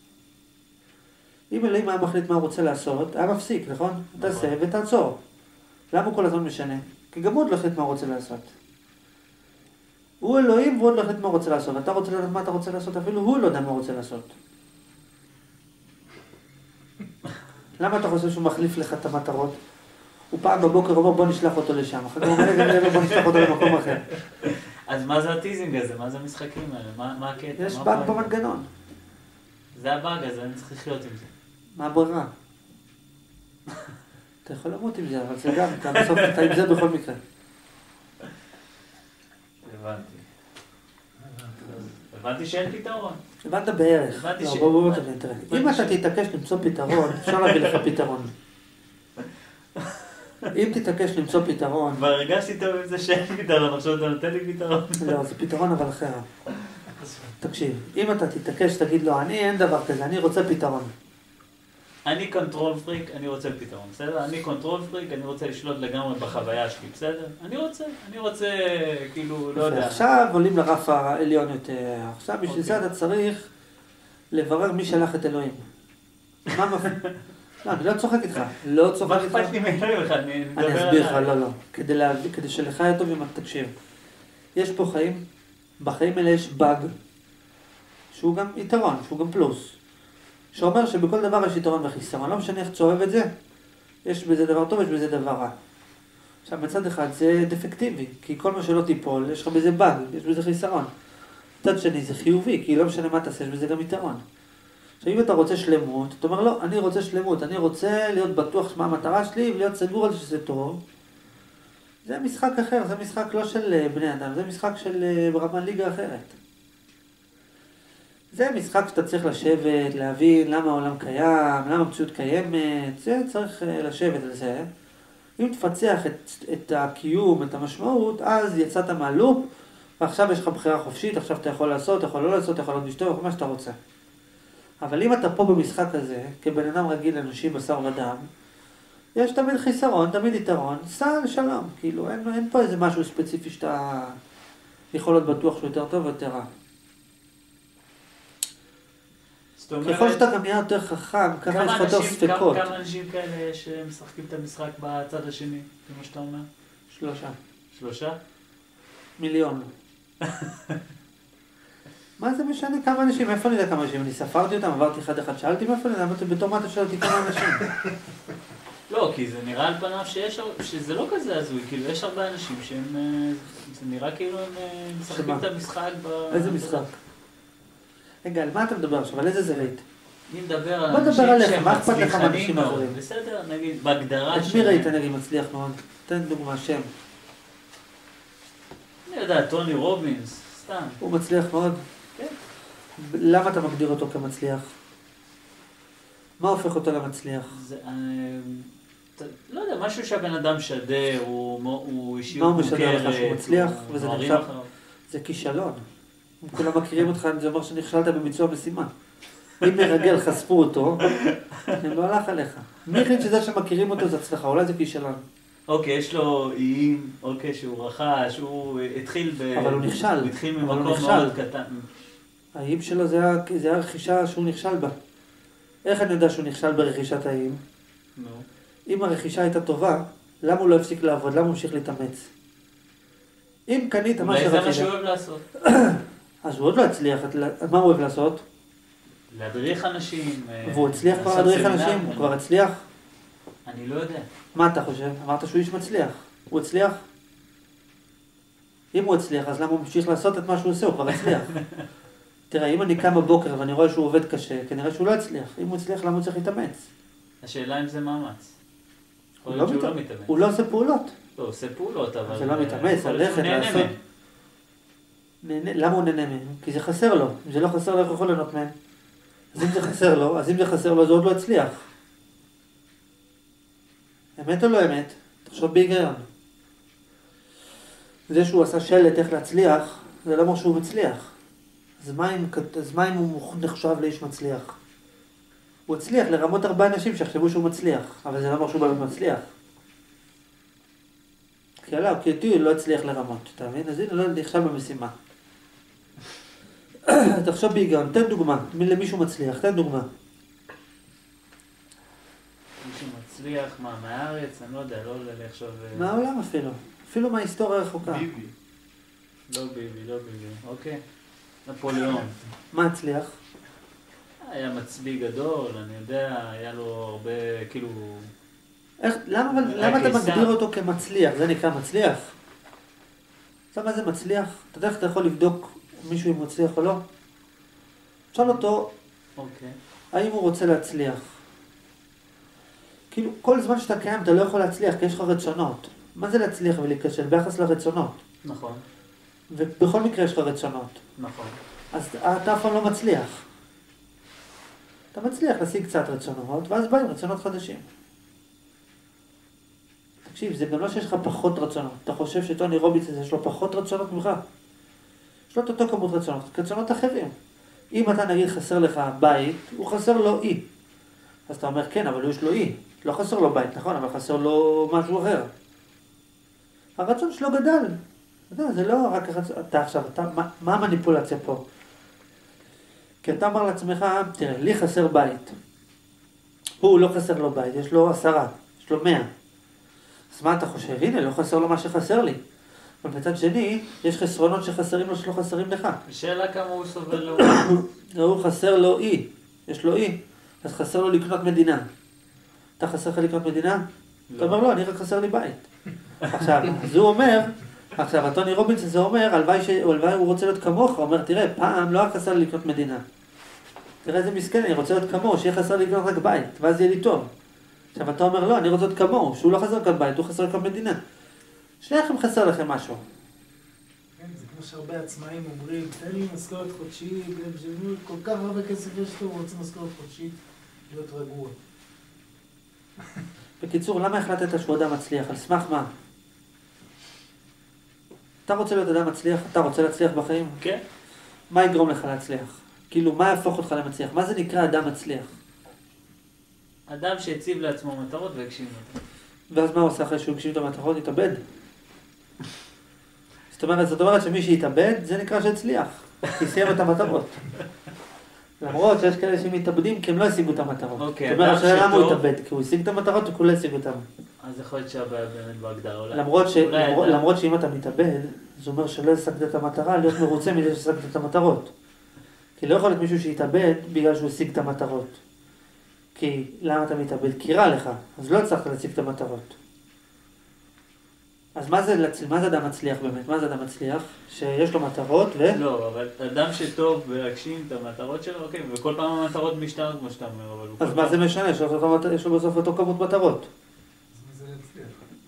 אם אלוהים היה מחליט מה הוא רוצה לעשות, היה מפסיק, נכון? תעשה ותעצור. למה הוא כל הזמן משנה? כי גם הוא עוד לא החליט מה הוא רוצה לעשות. הוא אלוהים והוא עוד לא החליט מה הוא רוצה לעשות. אתה רוצה לדעת מה אתה רוצה לעשות, אפילו הוא לא יודע מה הוא רוצה לעשות. למה אתה חושב שהוא מחליף לך את המטרות? הוא פעם בבוקר אומר בוא נשלח אותו לשם, אחר כך הוא אומר גם בוא נשלח אותו למקום אחר. אז מה זה הטיזינג הזה? מה זה המשחקים האלה? מה, מה הקטע? יש מה באג הבעיה? במנגנון. זה הבאג הזה, אני צריך לחיות עם זה. מה הברירה? אתה יכול למות עם זה, אבל זה גם, אתה בסוף אתה עם זה בכל מקרה. הבנתי. הבנתי שאין פתרון. הבנת בערך. הבנתי לא, ש- בוא בוא תראה, תראה. הבנתי אם ש- אתה תתעקש למצוא פתרון, אפשר להביא לך פתרון. אם תתעקש למצוא פתרון, כבר הרגשתי טוב עם זה שאין פתרון, עכשיו אתה נותן לי פתרון. לא, זה פתרון אבל אחר. תקשיב, אם אתה תתעקש, תגיד לו, אני אין דבר כזה, אני רוצה פתרון. אני קונטרול פריק, אני רוצה פתרון, בסדר? אני קונטרול פריק, אני רוצה לשלוט לגמרי בחוויה שלי, בסדר? אני רוצה, אני רוצה, כאילו, לא יודע. ועכשיו עולים לרף העליון יותר. עכשיו בשביל זה אתה צריך לברר מי שלח את אלוהים. מה מפריע? לא, אני לא צוחק איתך. לא צוחק מה איתך. אכפת לי מאלוהים בכלל? אני מדבר אני עליי. אסביר לך, לא, לא. כדי להביא, כדי שלך יהיה טוב אם אתה תקשיב. יש פה חיים, בחיים האלה יש באג, שהוא גם יתרון, שהוא גם פלוס. שאומר שבכל דבר יש יתרון וחיסרון. לא משנה איך תסובב את זה, יש בזה דבר טוב, יש בזה דבר רע. עכשיו, מצד אחד זה דפקטיבי, כי כל מה שלא תיפול, יש לך בזה באג, יש בזה חיסרון. מצד שני זה חיובי, כי לא משנה מה תעשה, יש בזה גם יתרון. עכשיו, אם אתה רוצה שלמות, אתה אומר, לא, אני רוצה שלמות, אני רוצה להיות בטוח מה המטרה שלי, ולהיות סגור על זה שזה טוב. זה משחק אחר, זה משחק לא של בני אדם, זה משחק של ברמה ליגה אחרת. זה משחק שאתה צריך לשבת, להבין למה העולם קיים, למה המציאות קיימת, זה צריך לשבת על זה. אם תפצח את, את הקיום, את המשמעות, אז יצאת מהלופ, ועכשיו יש לך בחירה חופשית, עכשיו אתה יכול לעשות, אתה יכול לא לעשות, אתה יכול להיות משתוב, מה שאתה רוצה. אבל אם אתה פה במשחק הזה, כבן אדם רגיל, אנושי, בשר ודם, יש תמיד חיסרון, תמיד יתרון, סע לשלום. כאילו, אין, אין פה איזה משהו ספציפי שאתה יכול להיות בטוח שהוא יותר טוב או יותר רע. זאת אומרת, ככל שאתה גם נהיה יותר חכם, ככה יש לך יותר אנשים- ספקות. כמה כמה אנשים כאלה שמשחקים את המשחק בצד השני, זה מה שאתה אומר? שלושה. שלושה? מיליון. מה זה משנה כמה אנשים? איפה אני יודע כמה אנשים? אני ספרתי אותם, עברתי אחד אחד, שאלתי מאיפה אני יודע, אמרתי, בתור מה אתה שואל אותי כמה אנשים? לא, כי זה נראה על פניו שיש, שזה לא כזה הזוי, כאילו יש הרבה אנשים שהם, אה, זה נראה כאילו הם אה, משחקים שמה? את המשחק ב... איזה משחק? רגע, על מה אתה מדבר עכשיו? על איזה זווית? אני מדבר על בוא נדבר אנשים עליך, שהם מה אכפת לך מצליחנים מאנשים מאוד, אחרים? בסדר, נגיד, בהגדרה את מי ראית נגיד מצליח מאוד? תן דוגמה, שם. אני יודע, טוני רובינס, סתם. הוא מצליח מאוד? כן. למה אתה מגדיר אותו כמצליח? מה הופך אותו למצליח? זה, אה, אתה- לא יודע, משהו שהבן אדם שדר, הוא מו- הוא אישיות מה הוא מוכרת. משדר לך, שהוא מצליח, הוא- וזה נוהרים נחשב? אחריו. זה כישלון. אם כולם מכירים אותך, זה אומר שנכשלת בביצוע משימה. אם מרגל חשפו אותו, הם לא הלך עליך. מי החליט שזה שמכירים אותו זה הצלחה, אולי זה כישלון. אוקיי, יש לו איים, אוקיי, שהוא רכש, הוא התחיל ב... אבל הוא נכשל. הוא התחיל אבל הוא ממקום נכשל. מאוד קטן. האיים שלו זה היה- זה היה רכישה שהוא נכשל בה. איך אני יודע שהוא נכשל ברכישת האיים? נו. אם הרכישה הייתה טובה, למה הוא לא הפסיק לעבוד? למה הוא המשיך להתאמץ? אם קנית מה אולי זה מה שרצית, שהוא אוהב לעשות. אז הוא עוד לא הצליח, אז מה הוא אוהב לעשות? להדריך אנשים. אה, והוא הצליח כבר לעשות להדריך סמינרים. אנשים? הוא כבר הצליח? אני לא יודע. מה אתה חושב? אמרת שהוא איש מצליח. הוא הצליח? אם הוא הצליח, אז למה הוא ממשיך לעשות את מה שהוא עושה? הוא כבר הצליח. תראה, אם אני קם בבוקר ואני רואה שהוא עובד קשה, כנראה שהוא לא הצליח. אם הוא הצליח, למה הוא צריך להתאמץ? השאלה אם זה מאמץ. יכול הוא להיות לא שהוא לא מת- מתאמץ. הוא לא עושה פעולות. לא, עושה פעולות, אבל... זה לא אה, מתאמץ, יכול להיות שהוא ללכת, נהנה לעשות. מהם. נהנה, למה הוא נהנה מהם? כי זה חסר לו. אם זה לא חסר לו, איך הוא יכול ליהנות מהם? אז אם זה חסר לו, אז אם זה חסר לו, זה עוד לא הצליח. אמת או לא אמת? תחשוב בהיגיון. זה שהוא עשה שלט איך להצליח, זה לא אומר שהוא מצליח. אז מה אם, אז מה אם הוא נחשב לאיש מצליח? הוא הצליח לרמות הרבה אנשים שיחשבו שהוא מצליח, אבל זה לא אומר שהוא באמת מצליח. כי כי עליו, כי אותי לא הצליח לרמות, אתה מבין? אז הנה, לא נכשל במשימה. תחשוב בהיגיון, תן דוגמה, למישהו מצליח, תן דוגמה. מישהו מצליח, מה, מהארץ? אני לא יודע, לא לחשוב... מהעולם אפילו, אפילו מההיסטוריה הרחוקה. ביבי. לא ביבי, לא ביבי, אוקיי. נפוליאון. מה הצליח? היה מצביא גדול, אני יודע, היה לו הרבה, כאילו... איך, למה, למה אתה מגדיר אותו כמצליח? זה נקרא מצליח? למה זה מצליח? אתה יודע איך אתה יכול לבדוק מישהו אם הוא מצליח או לא? שאל אותו, אוקיי. האם הוא רוצה להצליח? כאילו, כל זמן שאתה קיים אתה לא יכול להצליח, כי יש לך רצונות. מה זה להצליח ולהיכשל? ביחס לרצונות. נכון. ובכל מקרה יש לך רצונות. נכון. אז אתה אף פעם לא מצליח. אתה מצליח להשיג קצת רצונות, ואז באים רצונות חדשים. תקשיב, זה גם לא שיש לך פחות רצונות. אתה חושב שטוני רובינס יש לו פחות רצונות ממך? יש לו את אותו כמות רצונות, רצונות אחרים. אם אתה נגיד חסר לך בית, הוא חסר לו אי. אז אתה אומר, כן, אבל יש לו אי. לא חסר לו בית, נכון, אבל חסר לו משהו אחר. הרצון שלו גדל. אתה יודע, זה לא רק הרצון. אתה עכשיו, אתה, מה, מה המניפולציה פה? כי אתה אומר לעצמך, תראה, לי חסר בית. הוא לא חסר לו בית, יש לו עשרה, יש לו מאה. אז מה אתה חושב? הנה, לא חסר לו מה שחסר לי. אבל בצד שני, יש חסרונות שחסרים לו שלא חסרים לך. שאלה כמה הוא סובל לו. הוא חסר לו אי, יש לו אי, אז חסר לו לקנות מדינה. אתה חסר לך לקנות מדינה? לא. אתה אומר לא, אני רק חסר לי בית. עכשיו, אז הוא אומר, עכשיו, הטוני רובינס הזה אומר, הלוואי, ש... הלוואי הוא רוצה להיות כמוך, הוא אומר, תראה, פעם לא היה חסר לי לקנות מדינה. תראה איזה מסכן, אני רוצה להיות כמוהו, שיהיה חסר לי לקנות רק בית, ואז יהיה לי טוב. עכשיו, אתה אומר, לא, אני רוצה להיות כמוהו, שהוא לא חסר לקנות בית, הוא חסר לקנות מדינה. שניכם חסר לכם משהו. כן, זה כמו שהרבה עצמאים אומרים, תן לי משכורת חודשית, כל כך הרבה כסף יש לו, הוא רוצה משכורת חודשית, להיות רגוע. בקיצור, למה החלטת שהוא אדם מצליח? על סמך מה? אתה רוצה להיות אדם מצליח? אתה רוצה להצליח בחיים? כן. מה יגרום לך להצליח? כאילו, מה יהפוך אותך למצליח? מה זה נקרא אדם מצליח? אדם שהציב לעצמו מטרות והגשים אותן. ואז מה הוא עושה אחרי שהוא הגשים את המטרות? התאבד. זאת אומרת, זאת אומרת שמי שהתאבד, זה נקרא שהצליח. כי סיים את המטרות. למרות שיש כאלה שמתאבדים כי הם לא השיגו את המטרות. אוקיי, זאת אומרת, אדם למה הוא שטוב- התאבד? כי הוא השיג את המטרות וכולי השיג אותם. אז יכול להיות שהבעיה באמת בהגדרה אולי. למרות ש- אולי למרות- אדם- למרות שאם אתה מתאבד, זה אומר שלא השגת את המטרה, להיות מרוצה מזה שהשגת את המטרות. כי לא יכול להיות מישהו שהתאבד בגלל שהוא השיג את המטרות. כי למה אתה מתאבד? כי רע לך, אז לא הצלחת להשיג את המטרות. אז מה זה, להצ- מה זה אדם מצליח באמת? מה זה אדם מצליח? שיש לו מטרות ו... לא, אבל אדם שטוב להגשים את המטרות שלו, אוקיי, וכל פעם המטרות משתנות כמו שאתה אומר, אבל הוא... אז כל מה פעם- זה משנה? יש לו, יש לו בסוף אותו כמות מטרות. אז מה זה להצליח?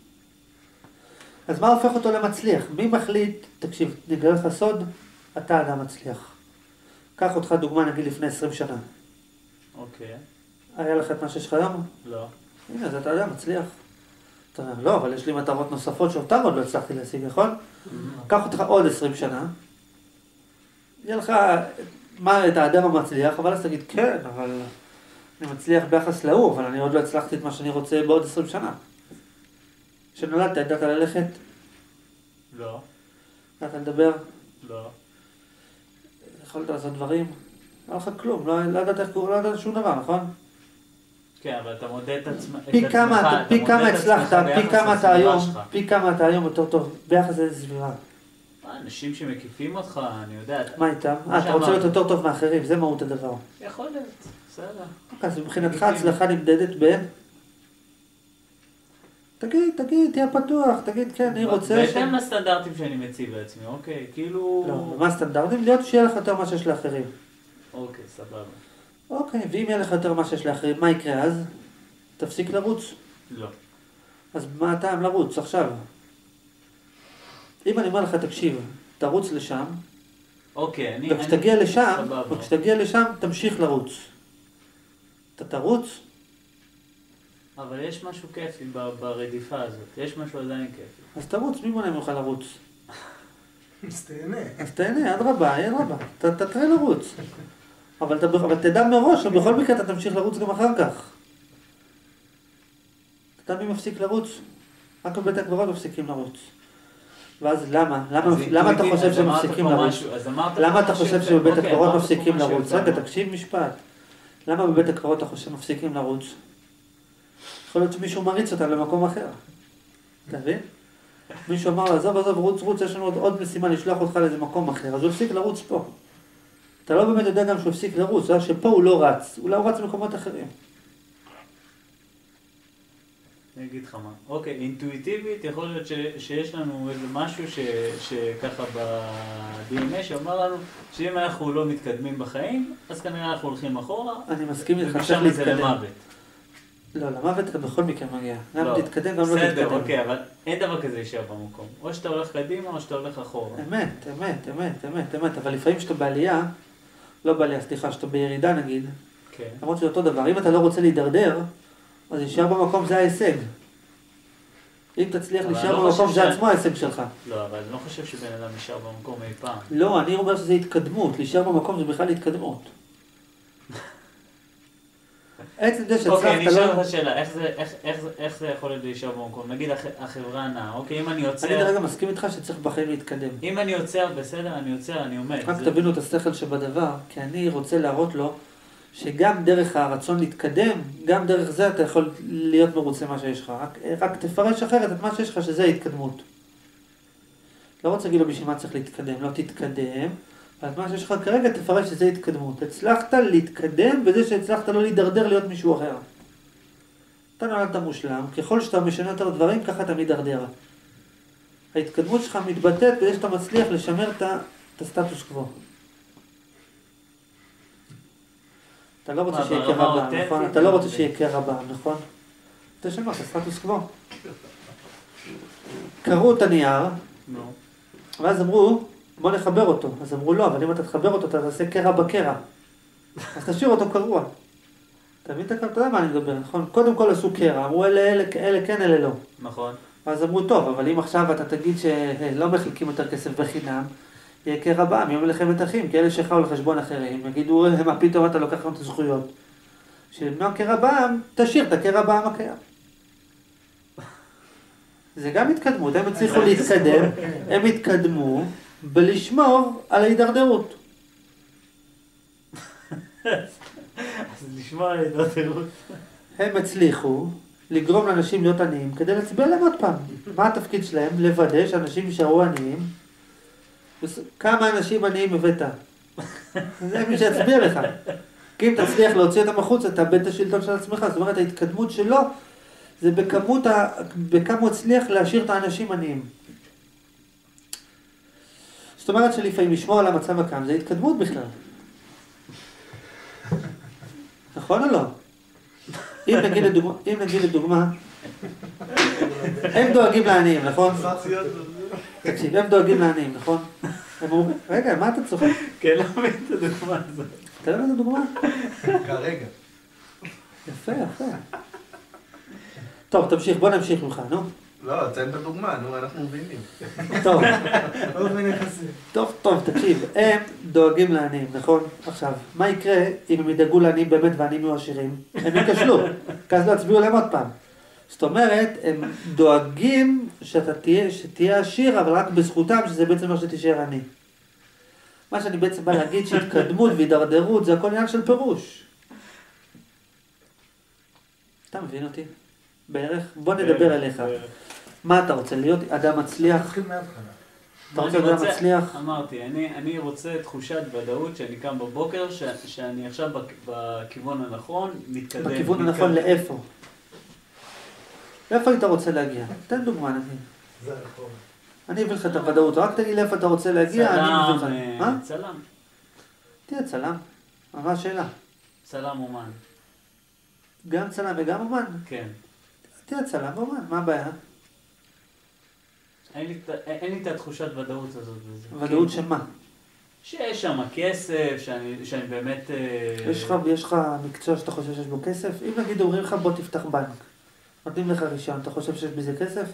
אז מה הופך אותו למצליח? מי מחליט? תקשיב, נגלה לך סוד, אתה אדם מצליח. קח אותך דוגמה נגיד לפני עשרים שנה. אוקיי, היה לך את מה שיש לך היום? לא. הנה, אז אתה אדם מצליח. אתה אומר, לא, אבל יש לי מטרות נוספות שאותן עוד לא הצלחתי להשיג, נכון? קח אותך עוד עשרים שנה. יהיה לך, מה, את האדם המצליח, אבל אז תגיד, כן, אבל אני מצליח ביחס להוא, אבל אני עוד לא הצלחתי את מה שאני רוצה בעוד עשרים שנה. כשנולדת, ידעת ללכת? לא. ידעת לדבר? לא. יכולת לעשות דברים? לא היה לך כלום, לא לא ידעת איך קוראים, לא ידעת שום דבר, נכון? כן, אבל אתה מודד את עצמך, פי כמה, אתה- אתה פי מודד כמה את הצלחת, עצמך פי ביחס כמה אתה לסביבה היום, שלך. פי כמה אתה היום יותר טוב, ביחס לאיזה סביבה. אנשים שמקיפים אותך, אני יודע. מה איתם? מה אה, אתה רוצה להיות שאמרתי. יותר טוב מאחרים, זה מהות הדבר. יכול להיות, בסדר. אז מבחינתך לגיטימי. הצלחה נמדדת ב... תגיד, תגיד, תהיה פתוח, תגיד, כן, אני רוצה ש... בהתאם לסטנדרטים שאני מציב לעצמי, אוקיי, כאילו... לא, ומה הסטנדרטים? להיות שיהיה לך יותר מה שיש לאחרים. אוקיי, סבבה. אוקיי, ואם יהיה לך יותר מה שיש לאחרים, מה יקרה אז? תפסיק לרוץ. לא. אז מה הטעם לרוץ עכשיו? אם אני אומר לך, תקשיב, תרוץ לשם, אוקיי, אני... וכשתגיע אני- לשם, סבבה. וכשתגיע לשם, תמשיך לרוץ. אתה תרוץ? אבל יש משהו כיפי ב- ברדיפה הזאת, יש משהו עדיין כיפי. אז תרוץ, מי מונע ממך לרוץ? אז תהנה. אז תהנה, אדרבה, אדרבה, ת- תתחיל לרוץ. אבל אתה- אבל תדע מראש שבכל מקרה אתה תמשיך לרוץ גם אחר כך. אתה יודע מי מפסיק לרוץ? רק בבית הקברות מפסיקים לרוץ. ואז למה? למה אתה חושב שהם מפסיקים לרוץ? למה אתה חושב שבבית הקברות מפסיקים לרוץ? רגע, תקשיב משפט. למה בבית הקברות אתה חושב שמפסיקים לרוץ? יכול להיות שמישהו מריץ אותם למקום אחר. אתה מבין? מישהו אמר לו, עזוב, עזוב, רוץ, רוץ, יש לנו עוד משימה לשלוח אותך לאיזה מקום אחר, אז הוא הפסיק לרוץ פה. אתה לא באמת יודע גם שהוא הפסיק לרוץ, זה שפה הוא לא רץ, אולי הוא רץ במקומות אחרים. אני אגיד לך מה. אוקיי, אינטואיטיבית יכול להיות ש, שיש לנו איזה משהו ש, שככה ב-די אן איי שאומר לנו שאם אנחנו לא מתקדמים בחיים, אז כנראה אנחנו הולכים אחורה. אני מסכים איתך, צריך להתקדם. ומשם זה למוות. לא, למוות אתה בכל מקרה מגיע. גם לא, תתקדם, גם לא תתקדם. בסדר, אוקיי, אבל אין דבר כזה יישאר במקום. או שאתה הולך קדימה או שאתה הולך אחורה. אמת, אמת, אמת, אמת, אמת. אבל לפעמים שאתה בעלייה, לא בעלייה, סליחה, שאתה בירידה נגיד, כן. למרות שזה אותו דבר. אם אתה לא רוצה להידרדר, אז להישאר במקום זה ההישג. אם תצליח להישאר במקום זה עצמו ההישג שלך. לא, אבל אני לא חושב שבן אדם נשאר במקום אי פעם. לא, אני אומר שזה התקדמות. להישאר במקום זה בכלל התקדמות. עצם זה שהצלחת לא... אוקיי, אני אשאל לך שאלה, איך זה יכול להיות להישאר במקום? נגיד החברה נעה, אוקיי, אם אני עוצר... אני דרגע מסכים איתך שצריך בחיים להתקדם. אם אני עוצר, בסדר, אני עוצר, אני עומד. רק תבינו את השכל שבדבר, כי אני רוצה להראות לו שגם דרך הרצון להתקדם, גם דרך זה אתה יכול להיות מרוצה מה שיש לך. רק, רק תפרש אחרת את מה שיש לך, שזה ההתקדמות. לא רוצה להגיד לו בשביל מה צריך להתקדם, לא תתקדם, ואת מה שיש לך כרגע תפרש שזה התקדמות. הצלחת להתקדם בזה שהצלחת לא להידרדר להיות מישהו אחר. אתה נולדת מושלם, ככל שאתה משנה יותר דברים, ככה אתה מתדרדר. ההתקדמות שלך מתבטאת בזה שאתה מצליח לשמר את הסטטוס קוו. אתה לא רוצה שיהיה קרע בעם, נכון? אתה לא רוצה שיהיה קרע בעם, נכון? תשמע, את הסטטוס קוו. קראו את הנייר, ואז אמרו, בוא נחבר אותו. אז אמרו לא, אבל אם אתה תחבר אותו, אתה תעשה קרע בקרע. אז תשאיר אותו קרוע. אתה מבין את הקרע? אתה יודע מה אני מדבר, נכון? קודם כל עשו קרע, אמרו אלה, אלה, אלה כן, אלה לא. נכון. אז אמרו טוב, אבל אם עכשיו אתה תגיד שלא מחלקים יותר כסף בחינם, יהיה קרע בעם, יהיו מלחמת אחים, כי אלה שחררו לחשבון אחרים, יגידו, מה פתאום אתה לוקח לנו את הזכויות. שלמנוע קרע בעם, תשאיר את הקרע בעם הקיים. זה גם התקדמות, הם הצליחו להתקדם, הם התקדמו בלשמור על ההידרדרות. אז לשמור על ההידרדרות. הם הצליחו לגרום לאנשים להיות עניים כדי להצביע להם עוד פעם. מה התפקיד שלהם? לוודא שאנשים יישארו עניים. כמה אנשים עניים הבאת? זה מי שיצביע לך. כי אם תצליח להוציא אותם החוץ, אתה תאבד את השלטון של עצמך. זאת אומרת, ההתקדמות שלו זה בכמות ה... בכמה הוא הצליח להשאיר את האנשים עניים. זאת אומרת שלפעמים לשמור על המצב הקם, זה התקדמות בכלל. נכון או לא? אם נגיד לדוגמה, אם נגיד לדוגמה, הם דואגים לעניים, נכון? תקשיב, הם דואגים לעניים, נכון? הם אומרים, רגע, מה אתה צוחק? כן, לא מבין את הדוגמה הזאת. אתה לא מבין את הדוגמה? כרגע. יפה, יפה. טוב, תמשיך, בוא נמשיך ממך, נו. לא, תן את הדוגמה, נו, אנחנו מבינים. טוב. לא מבין יחסי. טוב, טוב, תקשיב, הם דואגים לעניים, נכון? עכשיו, מה יקרה אם הם ידאגו לעניים באמת והעניים יהיו עשירים? הם יקשלו, כי אז לא יצביעו להם עוד פעם. זאת אומרת, הם דואגים שאתה תהיה, שתהיה עשיר, אבל רק בזכותם, שזה בעצם מה שתישאר עני. מה שאני בעצם בא להגיד שהתקדמות והידרדרות זה הכל עניין של פירוש. אתה מבין אותי? בערך? בוא נדבר עליך. מה אתה רוצה? להיות אדם מצליח? תתחיל מההתחלה. אתה רוצה אדם מצליח? אמרתי, אני רוצה תחושת ודאות שאני קם בבוקר, שאני עכשיו בכיוון הנכון, מתקדם. בכיוון הנכון לאיפה? לאיפה היית רוצה להגיע? תן דוגמה נגיד. זה נכון. אני אביא לך את הוודאות, רק תגיד לאיפה אתה רוצה להגיע, אני אביא לך. צלם, צלם. תהיה צלם. מה השאלה? צלם אומן. גם צלם וגם אומן? כן. תהיה צלם ואומן, מה הבעיה? אין לי את התחושת ודאות הזאת. ודאות שמה? שיש שם כסף, שאני באמת... יש לך מקצוע שאתה חושב שיש בו כסף? אם נגיד אומרים לך בוא תפתח בנק, נותנים לך רישיון, אתה חושב שיש בזה כסף?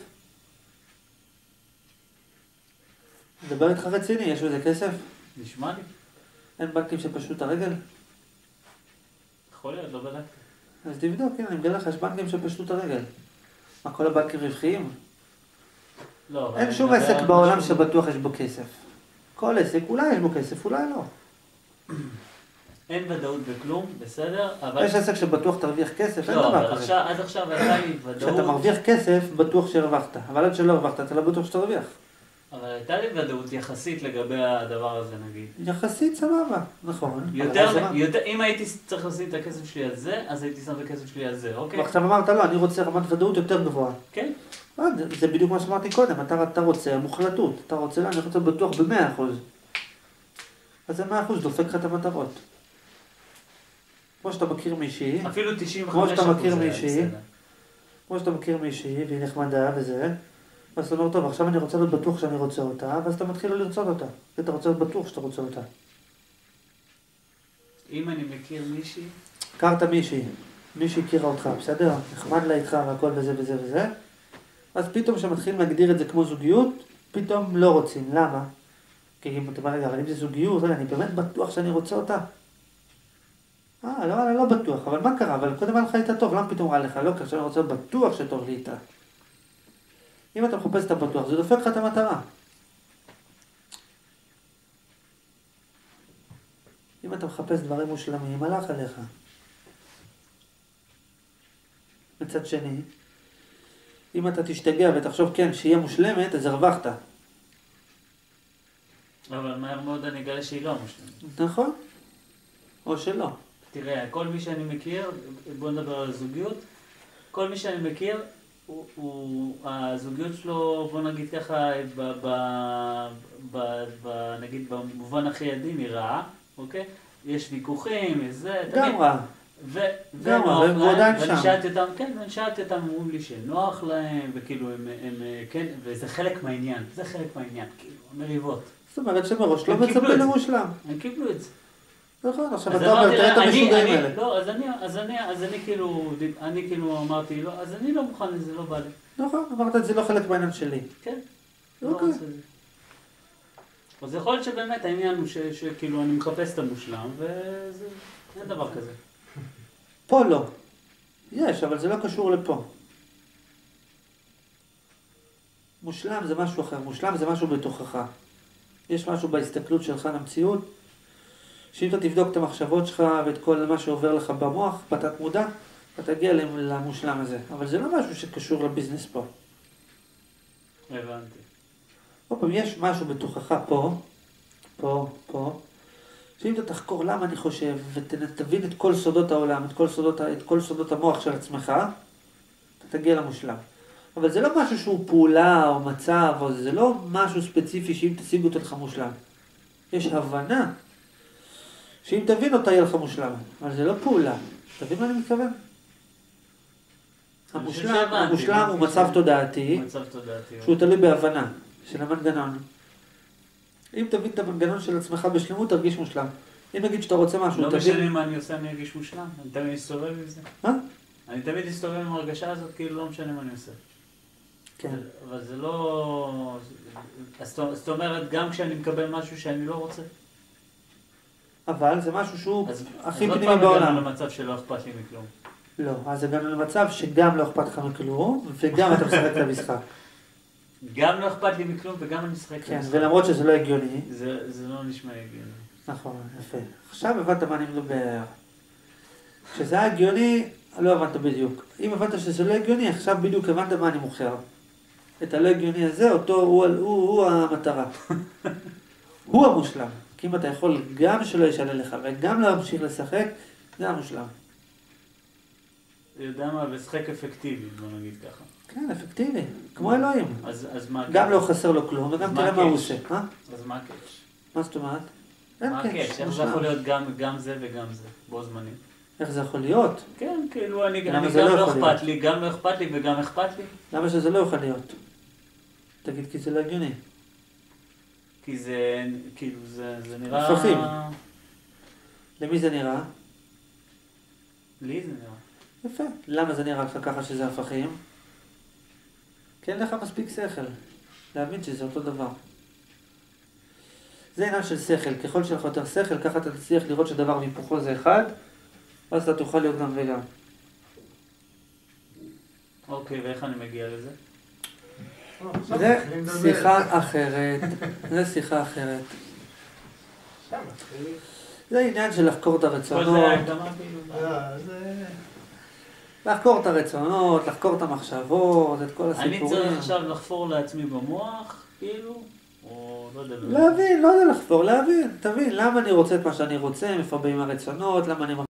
מדבר איתך רציני, יש בזה כסף? נשמע לי. אין בנקים שפשטו את הרגל? יכול להיות, לא בדקתי. אז תבדוק, כן, אני מגלה לך, יש בנקים שפשטו את הרגל. מה, כל הבנקים רווחיים? לא, אבל אין אני שום מדבר עסק על בעולם משהו- שבטוח יש בו כסף. כל עסק, אולי יש בו כסף, אולי לא. אין ודאות בכלום, בסדר, אבל... יש עסק שבטוח תרוויח כסף, אין לא, דבר אבל כזה. עכשיו, עד עכשיו הייתה לי כשאתה ודאות, מרוויח כסף, בטוח שהרווחת. אבל עד שלא הרווחת, אתה לא בטוח שתרוויח. אבל הייתה לי ודאות יחסית לגבי הדבר הזה, נגיד. יחסית סבבה, נכון. יותר, אבל סבבה. יותר, אם הייתי צריך לשים את הכסף שלי על זה, אז הייתי שם את הכסף שלי על זה, אוקיי? ועכשיו אמרת, לא, אני רוצה רמת ודאות יותר גבוהה. כן. אה, זה- זה בדיוק מה שאמרתי קודם, אתה, אתה רוצה מוחלטות. אתה רוצה, לא, אני רוצה בטוח ב-מאה אחוז. אז זה מאה אחוז דופק לך את המטרות. כמו שאתה מכיר מישהי, אפילו תשעים כמו וחמש שאתה מכיר אחוז היה מישהי. בסדר. כמו שאתה מכיר מישהי, והיא נחמדה וזה, אז אתה אומר, טוב, עכשיו אני רוצה להיות בטוח שאני רוצה אותה, ואז אתה מתחיל לא לרצות אותה. ואתה רוצה להיות בטוח שאתה רוצה אותה. אם אני מכיר מישהי, הכרת מישהי, מישהי הכירה אותך, בסדר? נחמד לה איתך והכל וזה וזה וזה, אז פתאום כשמתחילים להגדיר את זה כמו זוגיות, פתאום לא רוצים. למה? כי אם אתה אומר, רגע, אבל אם זה זוגיות, רגע, אני באמת בטוח שאני רוצה אותה. אה, לא, אני לא בטוח, אבל מה קרה? אבל קודם היה לך איתה טוב, למה פתאום רע לך? לא, כי עכשיו אני רוצה בטוח שטוב לי איתה. אם אתה מחפש את הבטוח, זה דופק לך את המטרה. אם אתה מחפש דברים מושלמים, הלך עליך. מצד שני, אם אתה תשתגע ותחשוב כן, שיהיה מושלמת, אז הרווחת. אבל מהר מאוד אני אגלה שהיא לא מושלמת. נכון? או שלא. תראה, כל מי שאני מכיר, בוא נדבר על הזוגיות, כל מי שאני מכיר, הוא, הוא, הזוגיות שלו, בוא נגיד ככה, ב, ב, ב, ב, נגיד במובן הכי עדין היא רעה, אוקיי? יש ויכוחים, יש זה, גם תמיד. רע. ו, גם, ונוח אבל הוא עדיין להם, ואני שם. שאלתי אותם, כן, ואני שאלתי אותם, אומרים לי שנוח להם, וכאילו הם, הם, כן, וזה חלק מהעניין, זה חלק מהעניין, כאילו, המריבות. זאת אומרת שמראש לא הם קיבלו מצפה את זה. למושלם. הם קיבלו את זה. נכון, עכשיו אז אתה אומר, אמרתי תראה את לה, אני, המשוגעים אני, האלה. לא, אז אני, אז אני, אז אני כאילו, אני כאילו אמרתי, לא, אז אני לא מוכן לזה, לא בא לי. נכון, אמרת את זה לא חלק מהעניין שלי. כן. לא אוקיי. רוצה את זה. אז יכול להיות שבאמת העניין הוא ש- שכאילו אני מחפש את המושלם, וזה, אין דבר כזה. פה לא. יש, אבל זה לא קשור לפה. מושלם זה משהו אחר, מושלם זה משהו בתוכך. יש משהו בהסתכלות שלך למציאות, שאם אתה תבדוק את המחשבות שלך ואת כל מה שעובר לך במוח, בתת מודע, אתה תגיע למושלם הזה. אבל זה לא משהו שקשור לביזנס פה. הבנתי. עוד פעם, יש משהו בתוכך פה, פה, פה, שאם אתה תחקור למה אני חושב, ותבין את כל סודות העולם, את כל סודות, את כל סודות המוח של עצמך, אתה תגיע למושלם. אבל זה לא משהו שהוא פעולה או מצב, או זה לא משהו ספציפי שאם תשיג אותו לך מושלם. יש הבנה שאם תבין אותה יהיה לך מושלם, אבל זה לא פעולה. תבין מה אני מתכוון? אני חושב המושלם, שהבנתי, המושלם הוא הבנתי מצב ש- תודעתי, מצב תודעתי. שהוא תלוי בהבנה של המנגנון. אם תבין את המנגנון של עצמך בשלמות, תרגיש מושלם. אם נגיד שאתה רוצה משהו, לא תבין... משנה מה אני עושה, אני ארגיש מושלם. אני תמיד אסתובב עם זה. מה? אני תמיד אסתובב עם הרגשה הזאת, כאילו לא משנה מה אני עושה. כן. אבל זה לא... אז זאת אומרת, גם כשאני מקבל משהו שאני לא רוצה, אבל זה משהו שהוא אז הכי אז עוד פנימי פעם הגענו בעולם. למצב שלא אכפת לי מכלום. לא, אז הגענו למצב שגם לא אכפת לך מכלום, וגם אתה משחק את המשחק. גם לא אכפת לי מכלום וגם אני משחק. כן, במשחק. ולמרות שזה לא הגיוני. זה זה לא נשמע הגיוני. נכון, יפה. עכשיו הבנת מה אני מדבר. כשזה היה הגיוני, לא הבנת בדיוק. אם הבנת שזה לא הגיוני, עכשיו בדיוק הבנת מה אני מוכר. את הלא הגיוני הזה, אותו הוא, הוא, הוא המטרה. הוא המושלם. כי אם אתה יכול גם שלא ישנה לך וגם להמשיך לשחק, זה המושלם. אתה יודע מה, לשחק אפקטיבי, בוא נגיד ככה. כן, אפקטיבי. כמו אלוהים. אז אז מה גם הקאץ'? לא חסר לו כלום, וגם אז תראה מה מה הוא הקאץ'? עושה. אה? אז מה הקאץ'? מה זאת אומרת? אין מה קאץ', הקאץ'? איך זה מושלם. יכול להיות גם גם זה וגם זה, בו זמנים? איך זה יכול להיות? כן, כאילו אני למה אני זה גם לא לא יכול להיות? אכפת לי, גם לא אכפת לי וגם אכפת לי. למה שזה לא יכול להיות? תגיד, כי זה לא הגיוני. כי זה, כאילו, זה זה נראה... הפכים. למי זה נראה? לי זה נראה. יפה. למה זה נראה לך ככה שזה הפכים? כי אין לך מספיק שכל. להבין שזה אותו דבר. זה עניין של שכל. ככל שלך יותר שכל, ככה אתה תצליח לראות שדבר והיפוכו זה אחד, אז אתה תוכל להיות גם וגם. אוקיי, ואיך אני מגיע לזה? עכשיו זה מתחילים לדבר. שיחה אחרת. זה שיחה אחרת. עכשיו מתחילים. זה עניין של לחקור את כל זה הרצונות. היה הקדמה כאילו. אה, זה... לחקור את הרצונות, לחקור את המחשבות, את כל אני הסיפורים. צריך עכשיו לחפור לעצמי במוח, כאילו? או לא יודע. להבין, לא יודע לחפור, להבין. תבין, למה אני רוצה את מה שאני רוצה, איפה באים הרצונות, למה אני